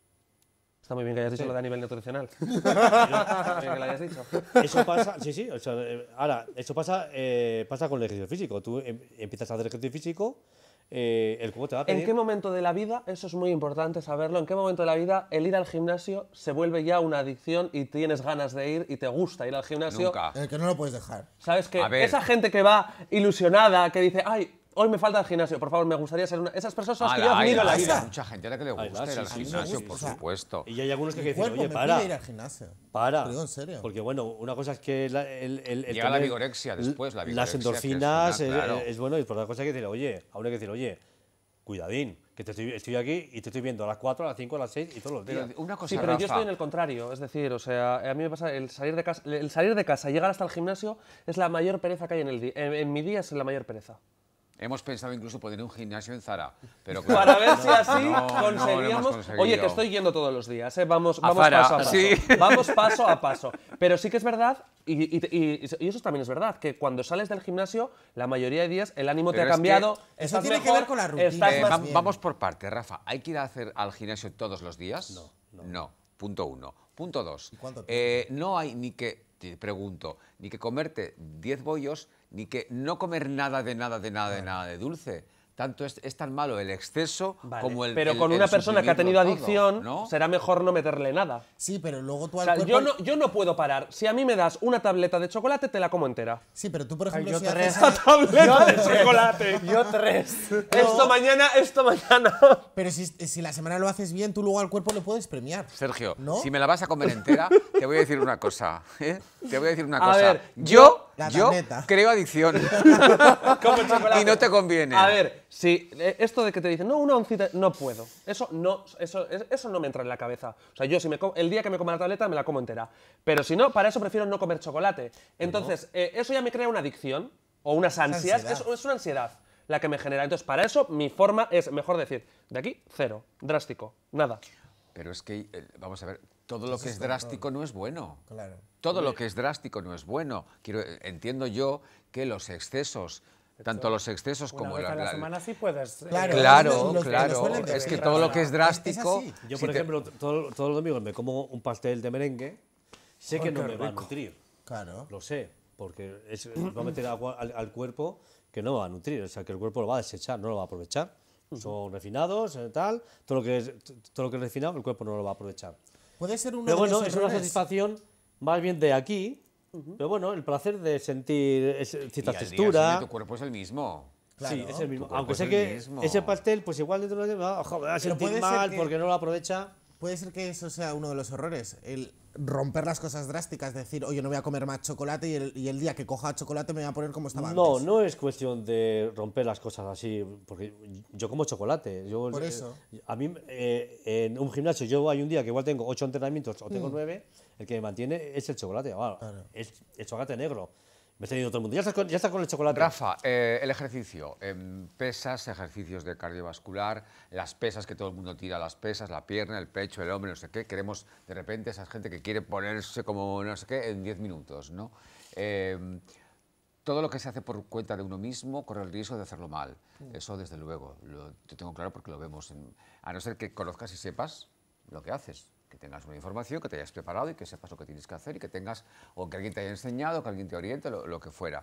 Está muy bien que hayas dicho Sí. lo de a nivel nutricional. Está bien que lo hayas dicho. Eso pasa, sí, o sea, ahora, eso pasa con el ejercicio físico. Tú empiezas a hacer ejercicio físico, el cuerpo te va a pedir... ¿En qué momento de la vida, eso es muy importante saberlo, en qué momento de la vida el ir al gimnasio se vuelve ya una adicción y tienes ganas de ir y te gusta ir al gimnasio? Nunca. El que no lo puedes dejar. ¿Sabes qué? A ver. Esa gente que va ilusionada, que dice, ay, hoy me falta el gimnasio, por favor, me gustaría ser una... Esas personas son las que yo admiro en la Hay vida. mucha gente a la que le Ay, gusta ir sí, al sí, gimnasio, sí, por o sea, supuesto. Y hay algunos que Mi dicen, cuerpo oye, me para, pide ir al gimnasio. para. Te digo en serio. Porque bueno, una cosa es que el Llega la tener vigorexia después, la las vigorexia, que es endorfinas una, claro. es bueno, y por otra cosa hay que decir, oye, aún hay que decir, oye, cuidadín, que estoy aquí y te estoy viendo a las 4, a las 5, a las 6 y todos los días. Pero una cosa, Sí, pero yo Rafa, estoy en el contrario, es decir, o sea, a mí me pasa el salir de casa y llegar hasta el gimnasio es la mayor pereza que hay en el día. En mi día es la mayor pereza. hemos pensado incluso poner un gimnasio en Zara, pero Para ver si así no, no lo hemos conseguíamos. conseguido. Oye, que estoy yendo todos los días, ¿eh? Vamos Zara, paso a paso. sí. Vamos paso a paso. Pero sí que es verdad, y eso también es verdad, que cuando sales del gimnasio, la mayoría de días el ánimo te Pero ha es cambiado. que eso estás tiene que mejor, ver con la rutina. estás más- bien. Vamos por partes, Rafa. ¿Hay que ir a hacer al gimnasio todos los días? No. Punto 1. Punto 2. cuánto No hay ni que, te pregunto, ni que comerte 10 bollos, ni que no comer nada de dulce. Tanto es tan malo el exceso Vale, como el pero con el una persona que ha tenido suprimirlo todo, adicción, ¿no? será mejor no meterle nada. Sí, pero luego tú O al sea, cuerpo... yo no puedo parar. Si a mí me das una tableta de chocolate, te la como entera. Sí, pero tú, por ejemplo, yo si tres. haces... ¡Tableta de chocolate! Yo 3. Esto mañana. Pero si la semana lo haces bien, tú luego al cuerpo le puedes premiar. Sergio, ¿No? si me la vas a comer entera, te voy a decir una cosa. Te voy a decir una A cosa. ver, yo La tableta. creo adicción. Como chocolate. Y no te conviene. A ver, si esto de que te dicen, no, una oncita, no puedo. Eso no me entra en la cabeza. O sea, yo el día que me coma la tableta me la como entera. Pero si no, para eso prefiero no comer chocolate. Entonces, eso ya me crea una adicción o unas ansias. ansiedad. Es una ansiedad la que me genera. Entonces, para eso mi forma es, mejor decir, de aquí, cero, drástico, nada. Pero es que, vamos a ver, todo lo que es drástico no es bueno. Claro. Todo lo que es drástico no es bueno. Entiendo yo que los excesos, tanto los excesos Una como vez a la semana sí puedes. Claro. Claro, Los claro. suelen Es que beber. todo lo que es Es drástico. así. Yo, si por te- ejemplo, todos los domingos me como un pastel de merengue, sé que no qué me va a rico. nutrir, Claro. lo sé, porque va a meter agua al cuerpo que no va a nutrir, o sea, que el cuerpo lo va a desechar, no lo va a aprovechar. Son refinados, todo lo que es refinado, el cuerpo no lo va a aprovechar. Puede ser uno Pero de bueno, los es una errores. satisfacción más bien de aquí, pero bueno, el placer de sentir cierta y al día textura. siguiente tu cuerpo es el mismo. Claro. Sí, es el mismo. Tu cuerpo Aunque es sé el que mismo. ese pastel, pues igual dentro de va a sentir puede ser mal que- porque no lo aprovecha. Puede ser que eso sea uno de los errores, el romper las cosas drásticas, decir, oye, no voy a comer más chocolate y el día que coja chocolate me voy a poner como estaba No, antes. no es cuestión de romper las cosas así, porque yo como chocolate. Por eso. A mí, en un gimnasio, yo hay un día que igual tengo 8 entrenamientos o tengo 9, el que me mantiene es el chocolate, es el chocolate negro. Me está diciendo todo el mundo, ya está con el chocolate. Rafa, el ejercicio, pesas, ejercicios de cardiovascular, las pesas que todo el mundo tira, las pesas, la pierna, el pecho, el hombro, no sé qué, queremos de repente esa gente que quiere ponerse como no sé qué en 10 minutos, ¿no? Todo lo que se hace por cuenta de uno mismo corre el riesgo de hacerlo mal. Eso desde luego, lo tengo claro porque lo vemos, a no ser que conozcas y sepas lo que haces. Que tengas una información, que te hayas preparado y que sepas lo que tienes que hacer y que tengas, o que alguien te haya enseñado, que alguien te oriente, lo que fuera.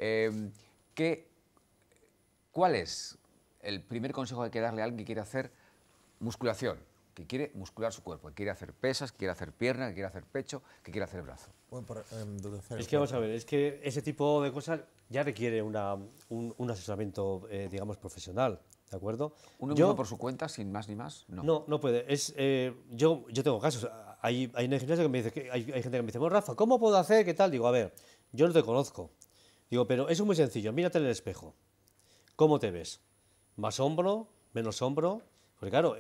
¿Cuál es el primer consejo que hay que darle a alguien que quiere hacer musculación? Que quiere muscular su cuerpo, que quiere hacer pesas, que quiere hacer pierna, que quiere hacer pecho, que quiere hacer brazo. Bueno, endurecer el Es que vamos a cuerpo. ver, es que ese tipo de cosas ya requiere un asesoramiento, digamos, profesional, ¿de acuerdo? ¿Uno mismo por su cuenta, sin más ni más? No. No puede. Yo tengo casos. Hay en el gimnasio que me dice, hay gente que me dice, bueno, Rafa, ¿cómo puedo hacer? ¿Qué tal? Digo, a ver, yo no te conozco. Digo, pero eso es muy sencillo, mírate en el espejo. ¿Cómo te ves? ¿Más hombro? ¿Menos hombro? Porque claro,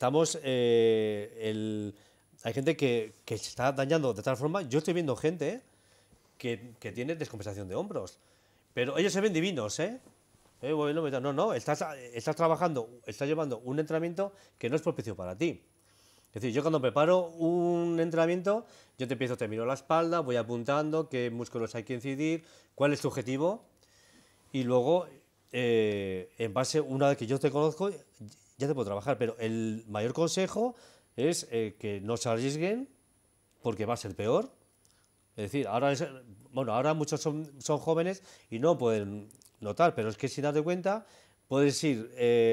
hay gente que se está dañando de tal forma. Yo estoy viendo gente que tiene descompensación de hombros. Pero ellos se ven divinos, ¿eh? Bueno, no, estás trabajando, estás llevando un entrenamiento que no es propicio para ti. Es decir, yo cuando preparo un entrenamiento, yo te miro la espalda, voy apuntando qué músculos hay que incidir, cuál es tu objetivo, y luego, en base, una vez que yo te conozco, ya te puedo trabajar. Pero el mayor consejo es que no se arriesguen, porque va a ser peor. Es decir, ahora muchos son jóvenes y no pueden notar, pero es que si date cuenta, puedes ir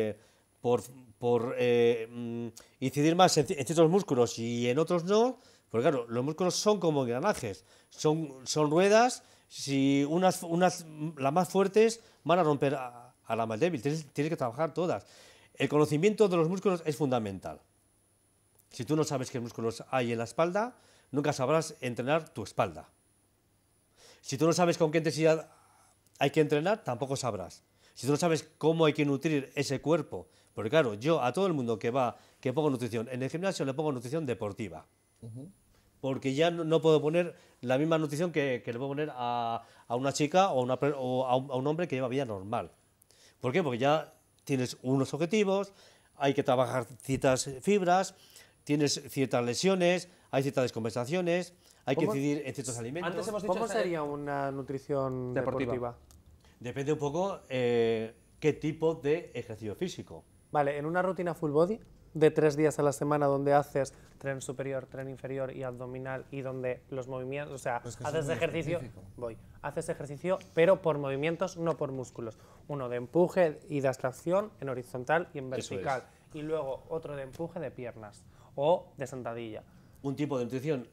por incidir más en ciertos músculos y en otros no, porque claro, los músculos son como engranajes, son ruedas, si las más fuertes van a romper a la más débil, tienes que trabajar todas. El conocimiento de los músculos es fundamental. Si tú no sabes qué músculos hay en la espalda, nunca sabrás entrenar tu espalda. Si tú no sabes con qué intensidad hay que entrenar, tampoco sabrás. Si tú no sabes cómo hay que nutrir ese cuerpo, porque claro, yo a todo el mundo que pongo nutrición en el gimnasio le pongo nutrición deportiva. Porque ya no puedo poner la misma nutrición que le puedo poner a una chica o a un hombre que lleva vida normal. ¿Por qué? Porque ya tienes unos objetivos, hay que trabajar ciertas fibras, tienes ciertas lesiones, hay ciertas descompensaciones, hay que incidir en ciertos alimentos. Antes hemos dicho ¿Cómo sería una nutrición Deportiva. deportiva? Depende un poco qué tipo de ejercicio físico. Vale, en una rutina full body de 3 días a la semana donde haces tren superior, tren inferior y abdominal y donde los movimientos, o sea, Pues que eso haces es muy ejercicio, específico. haces ejercicio pero por movimientos, no por músculos. Uno de empuje y de extracción en horizontal y en Eso vertical. Y luego otro de empuje de piernas o de sentadilla. Un tipo de nutrición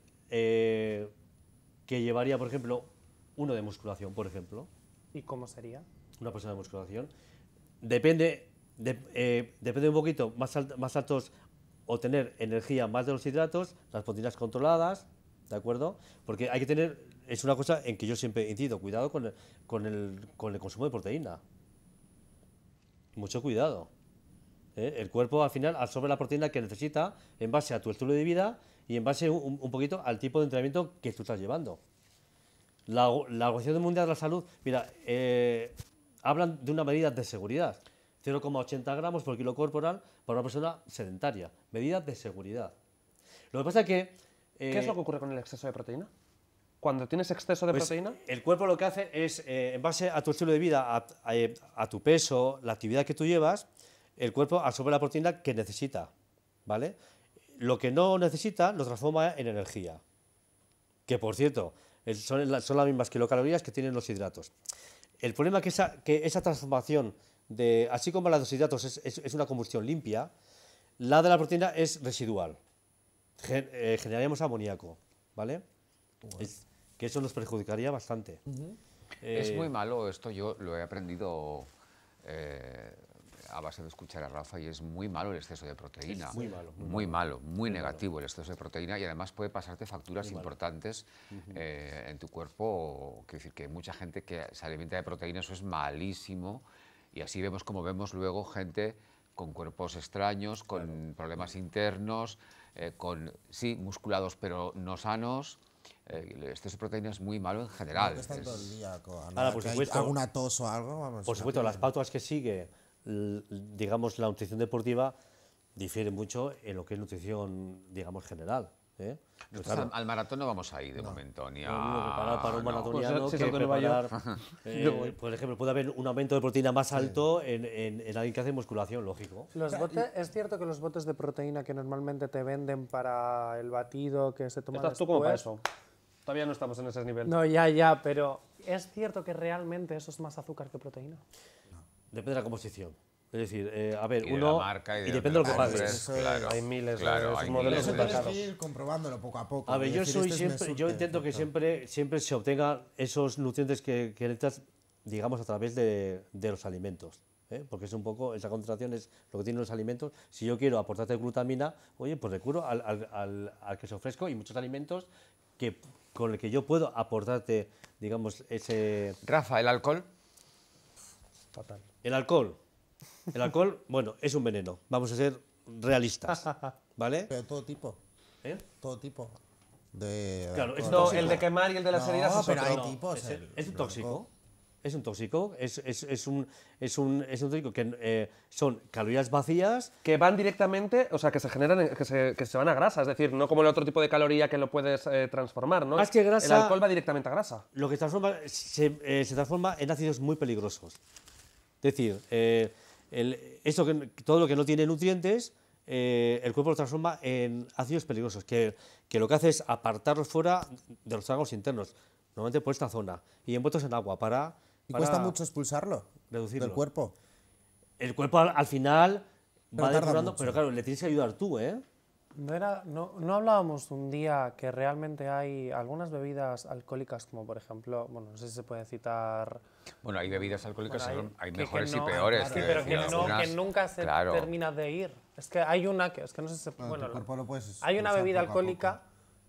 que llevaría, por ejemplo, uno de musculación, por ejemplo, ¿Y cómo sería? una persona de musculación. Depende un poquito, más altos, obtener energía más de los hidratos, las proteínas controladas, ¿de acuerdo? Porque hay que tener, es una cosa en que yo siempre incido, cuidado con el consumo de proteína. Mucho cuidado. El cuerpo al final absorbe la proteína que necesita en base a tu estilo de vida y en base un poquito al tipo de entrenamiento que tú estás llevando. La Organización Mundial de la Salud, mira, hablan de una medida de seguridad, 0,80 gramos por kilo corporal para una persona sedentaria, medida de seguridad. Lo que pasa es que... ¿Qué es lo que ocurre con el exceso de proteína? Cuando tienes exceso de pues, proteína, el cuerpo lo que hace es, en base a tu estilo de vida, a tu peso, la actividad que tú llevas, el cuerpo absorbe la proteína que necesita, ¿vale? Lo que no necesita lo transforma en energía, que por cierto, son las mismas kilocalorías que tienen los hidratos. El problema es que esa transformación, así como la de los hidratos es una combustión limpia, la de la proteína es residual. Generaríamos amoníaco, ¿vale? Que eso nos perjudicaría bastante. Es muy malo esto, yo lo he aprendido a base de escuchar a Rafa y es muy malo el exceso de proteína. Es muy malo, Muy malo, muy negativo el exceso de proteína y además puede pasarte facturas importantes en tu cuerpo. Quiero decir que mucha gente que se alimenta de proteína, eso es malísimo y así vemos como vemos luego gente con cuerpos extraños, con problemas internos, sí, musculados pero no sanos. El exceso de proteína es muy malo en general. Que están todo el día con Ahora, por que hay supuesto. alguna tos o algo, vamos. Por supuesto, las pautas que sigue, digamos, la nutrición deportiva difiere mucho en lo que es nutrición, digamos, general. ¿eh? Pues Nosotros claro, al maratón no vamos a ir de momento, ni a... lo mismo que para un no. maratoniano Pues, si que es de Nueva York. preparar, por ejemplo, puede haber un aumento de proteína más alto en alguien que hace musculación, lógico. ¿Es cierto que los botes de proteína que normalmente te venden para el batido que se toma Estás tú como para después... eso. Todavía no estamos en ese nivel. No, ya, pero ¿es cierto que realmente eso es más azúcar que proteína? Depende de la composición. Es decir, a ver, Y de uno. la marca y depende de lo que los pagues. nombres, claro. Hay miles de Claro, esos hay modelos miles Eso de súper tienes caros. que ir comprobándolo poco a poco. A ver, y yo decir, soy este es siempre, yo Mesut, intento que perfecto. siempre se obtengan esos nutrientes que necesitas, digamos, a través de los alimentos. Porque es un poco, esa concentración es lo que tienen los alimentos. Si yo quiero aportarte glutamina, oye, pues recurro al que se ofrezco y muchos alimentos con el que yo puedo aportarte, digamos, ese... Rafa, ¿el alcohol? Fatal. El alcohol. El alcohol, bueno, es un veneno. Vamos a ser realistas, ¿vale? Pero todo tipo. ¿Eh? Todo tipo. De Claro, es alcohol. No, el de quemar y el de las heridas es pero otro. hay No. tipos. Es un tóxico. Es un tóxico. Es un tóxico que son calorías vacías. Que van directamente, o sea, que se generan, que se van a grasa, es decir, no como el otro tipo de caloría que lo puedes transformar, ¿no? Más que grasa- El alcohol va directamente a grasa. Lo que se transforma en ácidos muy peligrosos. Es decir, todo lo que no tiene nutrientes, el cuerpo lo transforma en ácidos peligrosos, que lo que hace es apartarlos fuera de los órganos internos, normalmente por esta zona, y envueltos en agua para ¿Y cuesta mucho expulsarlo? reducirlo. Del cuerpo. El cuerpo al final Pero va tarda depurando, mucho. pero claro, le tienes que ayudar tú, ¿eh? ¿No hablábamos un día que realmente hay algunas bebidas alcohólicas, como por ejemplo, bueno, no sé si se puede citar... Bueno, hay bebidas alcohólicas, Bueno, hay que mejores no- y peores. Sí, quiero pero que, decir, no, que algunas- nunca se claro. termina de ir. Es que hay una que, es que no sé si se... Bueno, bueno, tu cuerpo lo puedes hay una expulsar bebida poco a alcohólica,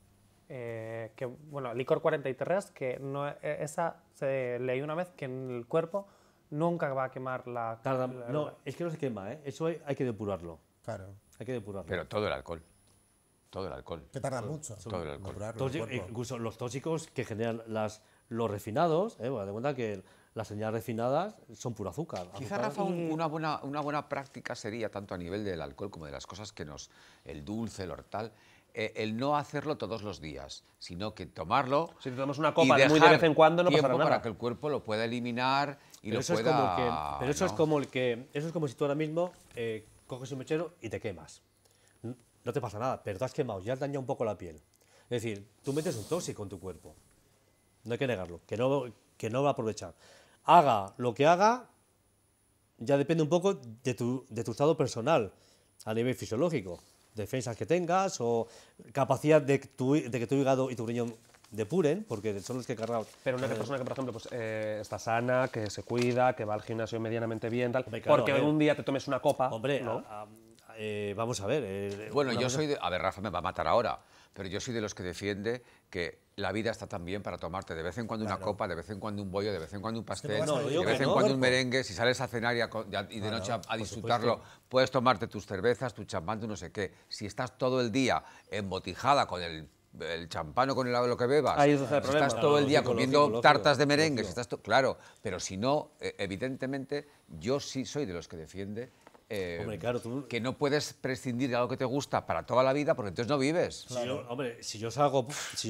que, bueno, licor 43, que no, esa leí una vez que en el cuerpo nunca va a quemar la... No, es que no se quema, ¿eh? Eso hay que depurarlo. Claro. Hay que depurarlo. Pero todo el alcohol. Todo el alcohol. Que tarda mucho. Todo el alcohol. Depurarlo, el cuerpo. Incluso los tóxicos que generan los refinados, bueno, de cuenta que las señales refinadas son puro azúcar. Quizá, azúcar. Rafa, una buena práctica sería, tanto a nivel del alcohol como de las cosas que nos... el dulce, el hortal, el no hacerlo todos los días, sino que tomarlo... Si te tomas una y copa de muy de dejar vez en cuando, no tiempo pasará nada. para que el cuerpo lo pueda eliminar y Pero lo eso pueda... es como pero eso es ¿no? como eso es como si tú ahora mismo coges un mechero y te quemas. No te pasa nada, pero te has quemado, ya has dañado un poco la piel. Es decir, tú metes un tóxico en tu cuerpo. No hay que negarlo, que no va a aprovechar. Haga lo que haga, ya depende un poco de tu estado personal, a nivel fisiológico. Defensas que tengas o capacidad de que tu hígado y tu riñón depuren, porque son los que cargan. Pero una persona que, por ejemplo, pues, está sana, que se cuida, que va al gimnasio medianamente bien, tal, Hombre, claro, porque a ver. un día te tomes una copa, Hombre, ¿no? vamos a ver. Bueno, una yo cosa- soy de... A ver, Rafa me va a matar ahora, pero yo soy de los que defiende que la vida está también para tomarte de vez en cuando una copa, de vez en cuando un bollo, de vez en cuando un pastel, vas a No, de digo vez que en no. cuando un Cuerpo. merengue. Si sales a cenar y de noche a disfrutarlo, puedes tomarte tus cervezas, tu champán, tu no sé qué. Si estás todo el día embotijada con el champán o con lo que bebas, Ahí es donde está el si problema. estás todo el día Lógico, comiendo lógico, tartas de merengue, lógico. si estás claro, pero si no, evidentemente, yo sí soy de los que defiende Hombre, claro, tú- que no puedes prescindir de algo que te gusta para toda la vida, porque entonces no vives. Si yo salgo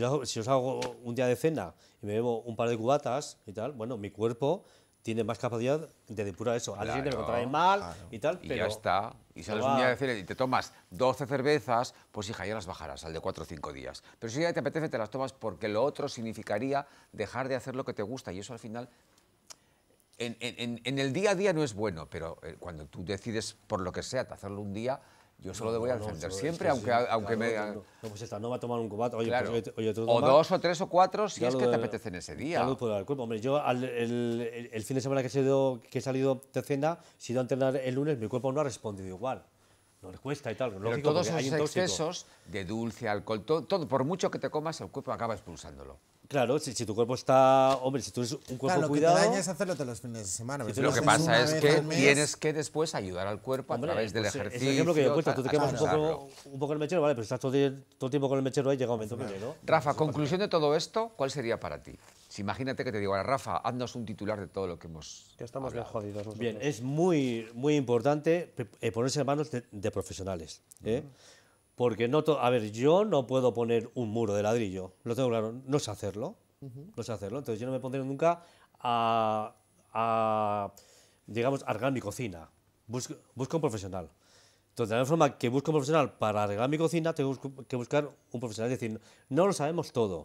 un día de cena y me bebo un par de cubatas y tal, bueno, mi cuerpo tiene más capacidad de depurar eso. Al día siguiente me Claro, contrae mal y tal, Y pero ya está. Y sales va. un día de cena y te tomas 12 cervezas, pues hija, ya las bajarás al de 4 o 5 días. Pero si ya te apetece, te las tomas porque lo otro significaría dejar de hacer lo que te gusta. Y eso al final, en el día a día no es bueno, pero cuando tú decides, por lo que sea, de hacerlo un día, yo solo lo voy a defender eso siempre, es aunque, sí, aunque me... No, pues esta, no va a tomar un cubata, oye, Claro. pues, oye, tú o toma, 2 o 3 o 4 si ya es lo que te de- apetece en ese día. salud por el cuerpo. Hombre, yo el fin de semana que he salido de cena, si he ido a entrenar el lunes, mi cuerpo no ha respondido igual. No le cuesta y tal. Pero lógico, todos porque hay esos un tóxico. excesos de dulce, alcohol, todo, por mucho que te comas, el cuerpo acaba expulsándolo. Claro, si tu cuerpo está... Hombre, si tú eres un cuerpo Claro, lo cuidado... que te daña es hacerlo todos los fines de semana. Sí, pero si Lo que haces pasa una es vez que al mes, tienes que después ayudar al cuerpo Hombre, a través del pues, ejercicio. Es el ejemplo que yo he puesto. Tú te a quemas usarlo. un poco el mechero, vale, pero estás todo el tiempo con el mechero ahí, llega un momento que no. Rafa, conclusión de todo esto, ¿cuál sería para ti? Si imagínate que te digo, ahora, Rafa, haznos un titular de todo lo que hemos... Que estamos bien jodidos nosotros. Bien, es muy importante ponerse en manos de profesionales. Porque a ver, yo no puedo poner un muro de ladrillo, lo tengo claro, no sé hacerlo. No sé hacerlo, entonces yo no me pondré nunca digamos, arreglar mi cocina. Busco un profesional. Entonces, de la misma forma que busco un profesional para arreglar mi cocina, tengo que buscar un profesional. Es decir, no lo sabemos todo.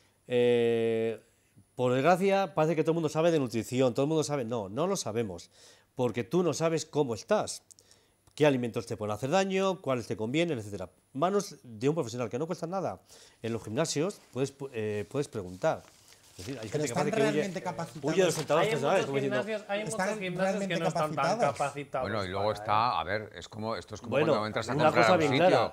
Por desgracia, parece que todo el mundo sabe de nutrición, todo el mundo sabe. No lo sabemos, porque tú no sabes cómo estás, qué alimentos te pueden hacer daño, cuáles te convienen, etc. Manos de un profesional, que no cuesta nada. En los gimnasios puedes preguntar. Es decir, hay Pero gente que están parece que realmente capacitados. huye de los sentados Hay personales. muchos como diciendo, gimnasios, hay muchos ¿están gimnasios que realmente no están tan capacitados? capacitados. Bueno, y luego para, está, a ver, esto es como bueno, cuando entras a una comprar cosa a un bien sitio. clara.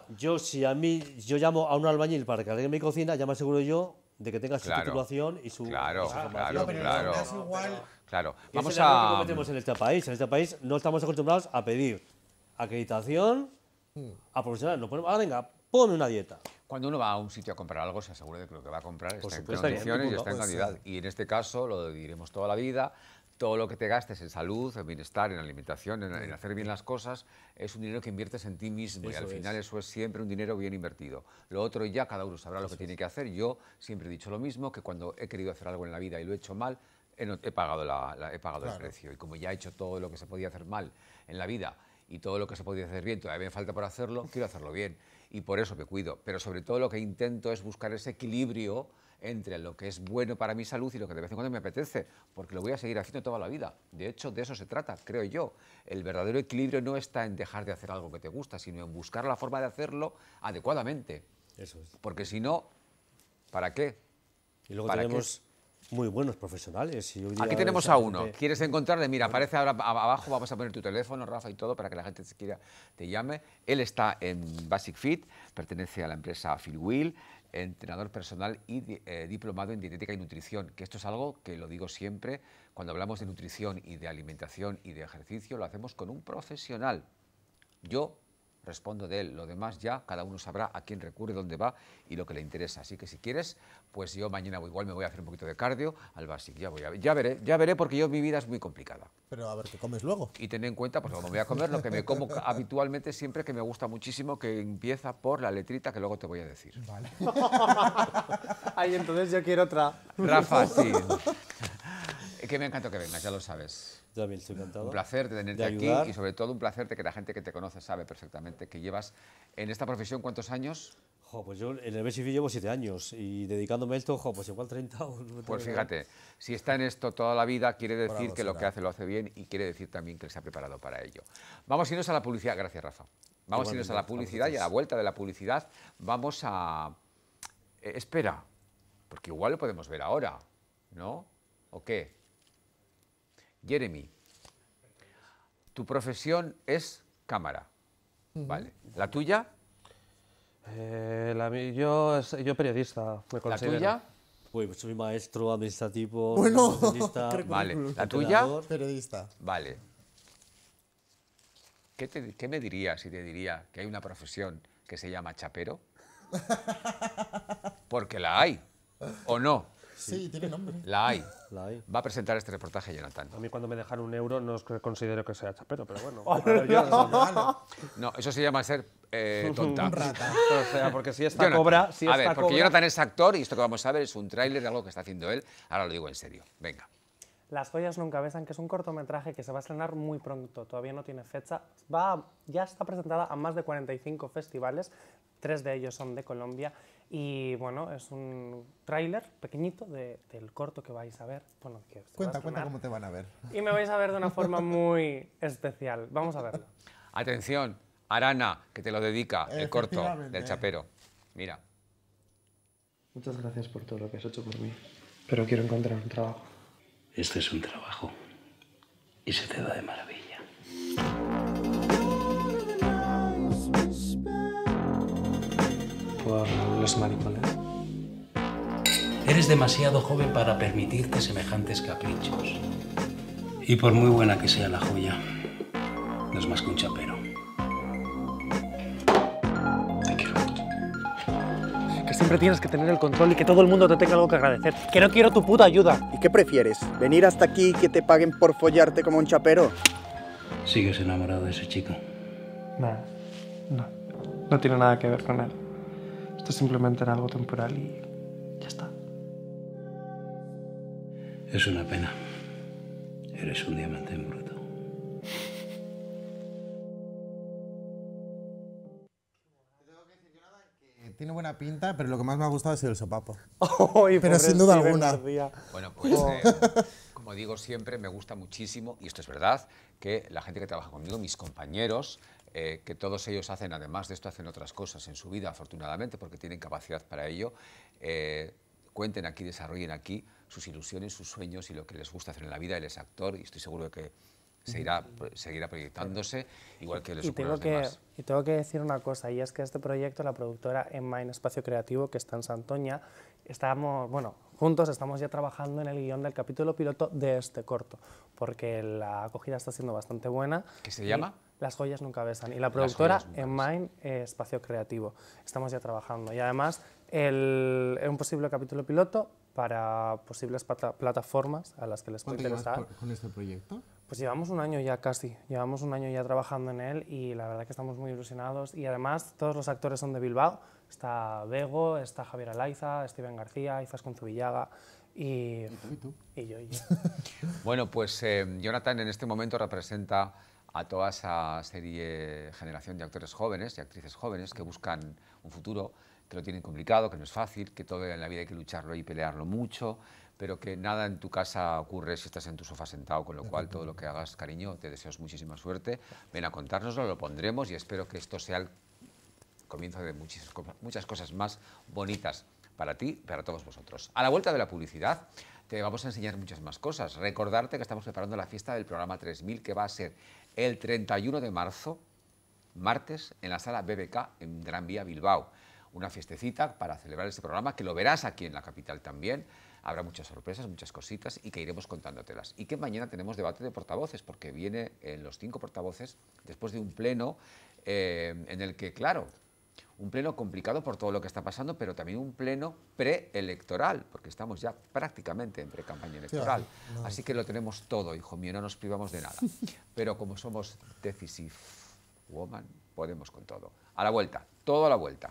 Yo llamo a un albañil para que arregle mi cocina, ya me aseguro yo de que tenga su Claro. titulación y su Claro, formación. claro, No, pero claro. es igual. Claro, Que vamos ese es el error que a... cometemos en este país. En este país no estamos acostumbrados a pedir acreditación a profesionales. No ponemos, venga, ponme una dieta. Cuando uno va a un sitio a comprar algo, se asegura de que lo que va a comprar está en supuesto, condiciones y bien, está en pues, calidad. Y en este caso, lo diremos toda la vida, todo lo que te gastes en salud, en bienestar, en alimentación, en hacer bien las cosas, es un dinero que inviertes en ti mismo y al final eso es siempre un dinero bien invertido. Lo otro ya cada uno sabrá lo que tiene que hacer. Yo siempre he dicho lo mismo, que cuando he querido hacer algo en la vida y lo he hecho mal, he pagado el precio. Y como ya he hecho todo lo que se podía hacer mal en la vida y todo lo que se podía hacer bien, todavía me falta por hacerlo, quiero hacerlo bien. Y por eso me cuido. Pero sobre todo lo que intento es buscar ese equilibrio entre lo que es bueno para mi salud y lo que de vez en cuando me apetece, porque lo voy a seguir haciendo toda la vida. De hecho, de eso se trata, creo yo. El verdadero equilibrio no está en dejar de hacer algo que te gusta, sino en buscar la forma de hacerlo adecuadamente. Eso es. Porque si no, ¿para qué? Y luego ¿Para tenemos muy buenos profesionales. Y hoy día Aquí tenemos esa a uno. gente- ¿Quieres encontrarle? Mira, aparece ahora abajo, vamos a poner tu teléfono, Rafa, y todo, para que la gente te llame. Él está en Basic Fit, pertenece a la empresa Philwheel, entrenador personal y diplomado en dietética y nutrición, que esto es algo que lo digo siempre, cuando hablamos de nutrición y de alimentación y de ejercicio, lo hacemos con un profesional. Yo respondo de él, lo demás ya cada uno sabrá a quién recurre, dónde va y lo que le interesa. Así que si quieres, pues yo mañana igual me voy a hacer un poquito de cardio al Basic, ya veré porque yo mi vida es muy complicada. Pero a ver, ¿qué comes luego? Y ten en cuenta, pues cuando voy a comer, lo que me como habitualmente siempre, que me gusta muchísimo, que empieza por la letrita que luego te voy a decir. Vale. Ay, entonces yo quiero otra. Rafa, sí. Que me encanta que vengas, ya lo sabes. Yo también estoy encantado. Un placer de tenerte de aquí ayudar. y sobre todo un placer de que la gente que te conoce sabe perfectamente que llevas en esta profesión ¿cuántos años? Pues yo en el BSF llevo 7 años y dedicándome a esto, pues igual 30 o... Pues fíjate, si está en esto toda la vida, quiere decir algo que lo será. que hace lo hace bien y quiere decir también que se ha preparado para ello. Vamos a irnos a la publicidad, gracias Rafa. Vamos a irnos a la Igualmente, a publicidad y a la vosotros. vuelta de la publicidad vamos a... espera, porque igual lo podemos ver ahora, ¿no? ¿O qué? Jeremy, tu profesión es cámara, ¿vale? ¿La tuya? Yo periodista, me ¿La considero. tuya? Pues soy maestro administrativo, Bueno, nutricionista, Vale. ¿La tuya? entrenador. Periodista. Vale. ¿Qué me dirías si te diría que hay una profesión que se llama chapero? Porque la hay, ¿o no? Sí, tiene nombre. La hay. La hay. Va a presentar este reportaje Jonathan. A mí cuando me dejan €1 no es que considero que sea chapero, pero bueno. No, eso se llama ser tonta. Rata. O sea, porque si esta Jonathan, cobra, si a esta ver, porque cobra... Jonathan es actor y esto que vamos a ver es un tráiler de algo que está haciendo él. Ahora lo digo en serio. Venga. Las joyas nunca besan, que es un cortometraje que se va a estrenar muy pronto, todavía no tiene fecha. Ya está presentada a más de 45 festivales, 3 de ellos son de Colombia. Y bueno, es un tráiler pequeñito del corto que vais a ver. Bueno, que se va a Cuenta estrenar. cómo te van a ver. Y me vais a ver de una forma muy especial. Vamos a verlo. Atención, Arana, que te lo dedica, el corto Efectivamente. del chapero. Mira. Muchas gracias por todo lo que has hecho por mí, pero quiero encontrar un trabajo. Este es un trabajo y se te da de maravilla. Por los maricones. Eres demasiado joven para permitirte semejantes caprichos. Y por muy buena que sea la joya, no es más que un chapero. Te quiero mucho. Que siempre tienes que tener el control y que todo el mundo te tenga algo que agradecer. Que no quiero tu puta ayuda. ¿Y qué prefieres? ¿Venir hasta aquí y que te paguen por follarte como un chapero? ¿Sigues enamorado de ese chico? Nada, no tiene nada que ver con él. Esto simplemente era algo temporal y ya está. Es una pena. Eres un diamante en bruto. Tiene buena pinta, pero lo que más me ha gustado ha sido el sopapo. Ay, Pero pobre sin duda Steven alguna. García. Bueno, pues como digo siempre, me gusta muchísimo, y esto es verdad, que la gente que trabaja conmigo, mis compañeros, que todos ellos hacen, además de esto, hacen otras cosas en su vida, afortunadamente, porque tienen capacidad para ello, cuenten aquí, desarrollen aquí sus ilusiones, sus sueños y lo que les gusta hacer en la vida. Él es actor y estoy seguro de que seguirá proyectándose, igual que les ocurre a los demás. Y tengo que decir una cosa, y es que este proyecto, la productora Enmine Espacio Creativo, que está en Santoña, juntos estamos ya trabajando en el guión del capítulo piloto de este corto, porque la acogida está siendo bastante buena. ¿Qué se llama? Las joyas nunca besan. Y la productora Enmine Espacio Creativo. Estamos ya trabajando. Y además, un posible capítulo piloto para posibles plataformas a las que les puede interesar. ¿Cuánto llevas con este proyecto? Pues llevamos un año ya casi, llevamos un año ya trabajando en él y la verdad que estamos muy ilusionados y además todos los actores son de Bilbao, está Bego, está Javier Alaiza, Steven García, Izaskun Zubillaga y tú. Y yo. Bueno, pues Jonathan en este momento representa a toda esa generación de actores jóvenes y actrices jóvenes que buscan un futuro, que lo tienen complicado, que no es fácil, que todo en la vida hay que lucharlo y pelearlo mucho, pero que nada en tu casa ocurre si estás en tu sofá sentado, con lo cual todo lo que hagas, cariño, te deseas muchísima suerte. Ven a contárnoslo, lo pondremos y espero que esto sea el comienzo de muchas cosas más bonitas para ti y para todos vosotros. A la vuelta de la publicidad te vamos a enseñar muchas más cosas. Recordarte que estamos preparando la fiesta del programa 3000, que va a ser el 31 de marzo, martes, en la sala BBK en Gran Vía, Bilbao. Una fiestecita para celebrar este programa, que lo verás aquí en la capital también. Habrá muchas sorpresas, muchas cositas y que iremos contándotelas. Y que mañana tenemos debate de portavoces, porque viene los 5 portavoces después de un pleno en el que, claro, un pleno complicado por todo lo que está pasando, pero también un pleno preelectoral, porque estamos ya prácticamente en pre-campaña electoral. Sí, no. Así que lo tenemos todo, hijo mío, no nos privamos de nada. Pero como somos decisive woman, podemos con todo. A la vuelta, todo a la vuelta.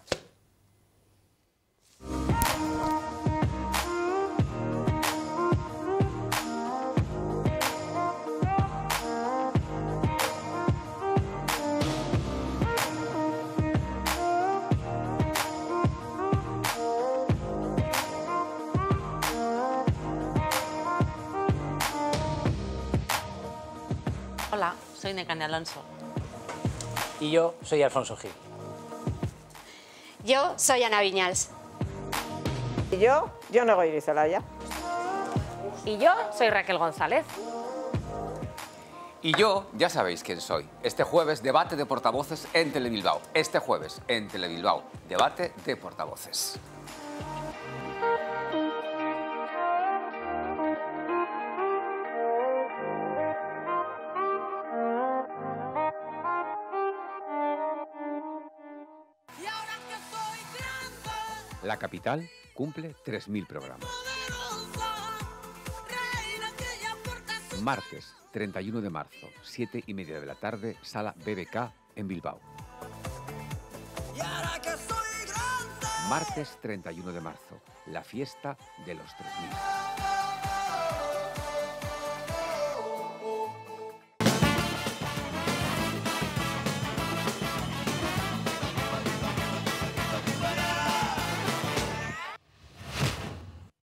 Hola, soy Nekane Alonso. Y yo soy Alfonso Gil. Yo soy Ana Viñals. Y yo Nego Irizolaya. Y yo soy Raquel González. Y yo, ya sabéis quién soy. Este jueves, debate de portavoces en Telebilbao. Este jueves, en Telebilbao, debate de portavoces. La capital cumple 3000 programas. Martes 31 de marzo, 7:30 de la tarde, sala BBK en Bilbao. Martes 31 de marzo, la fiesta de los 3000.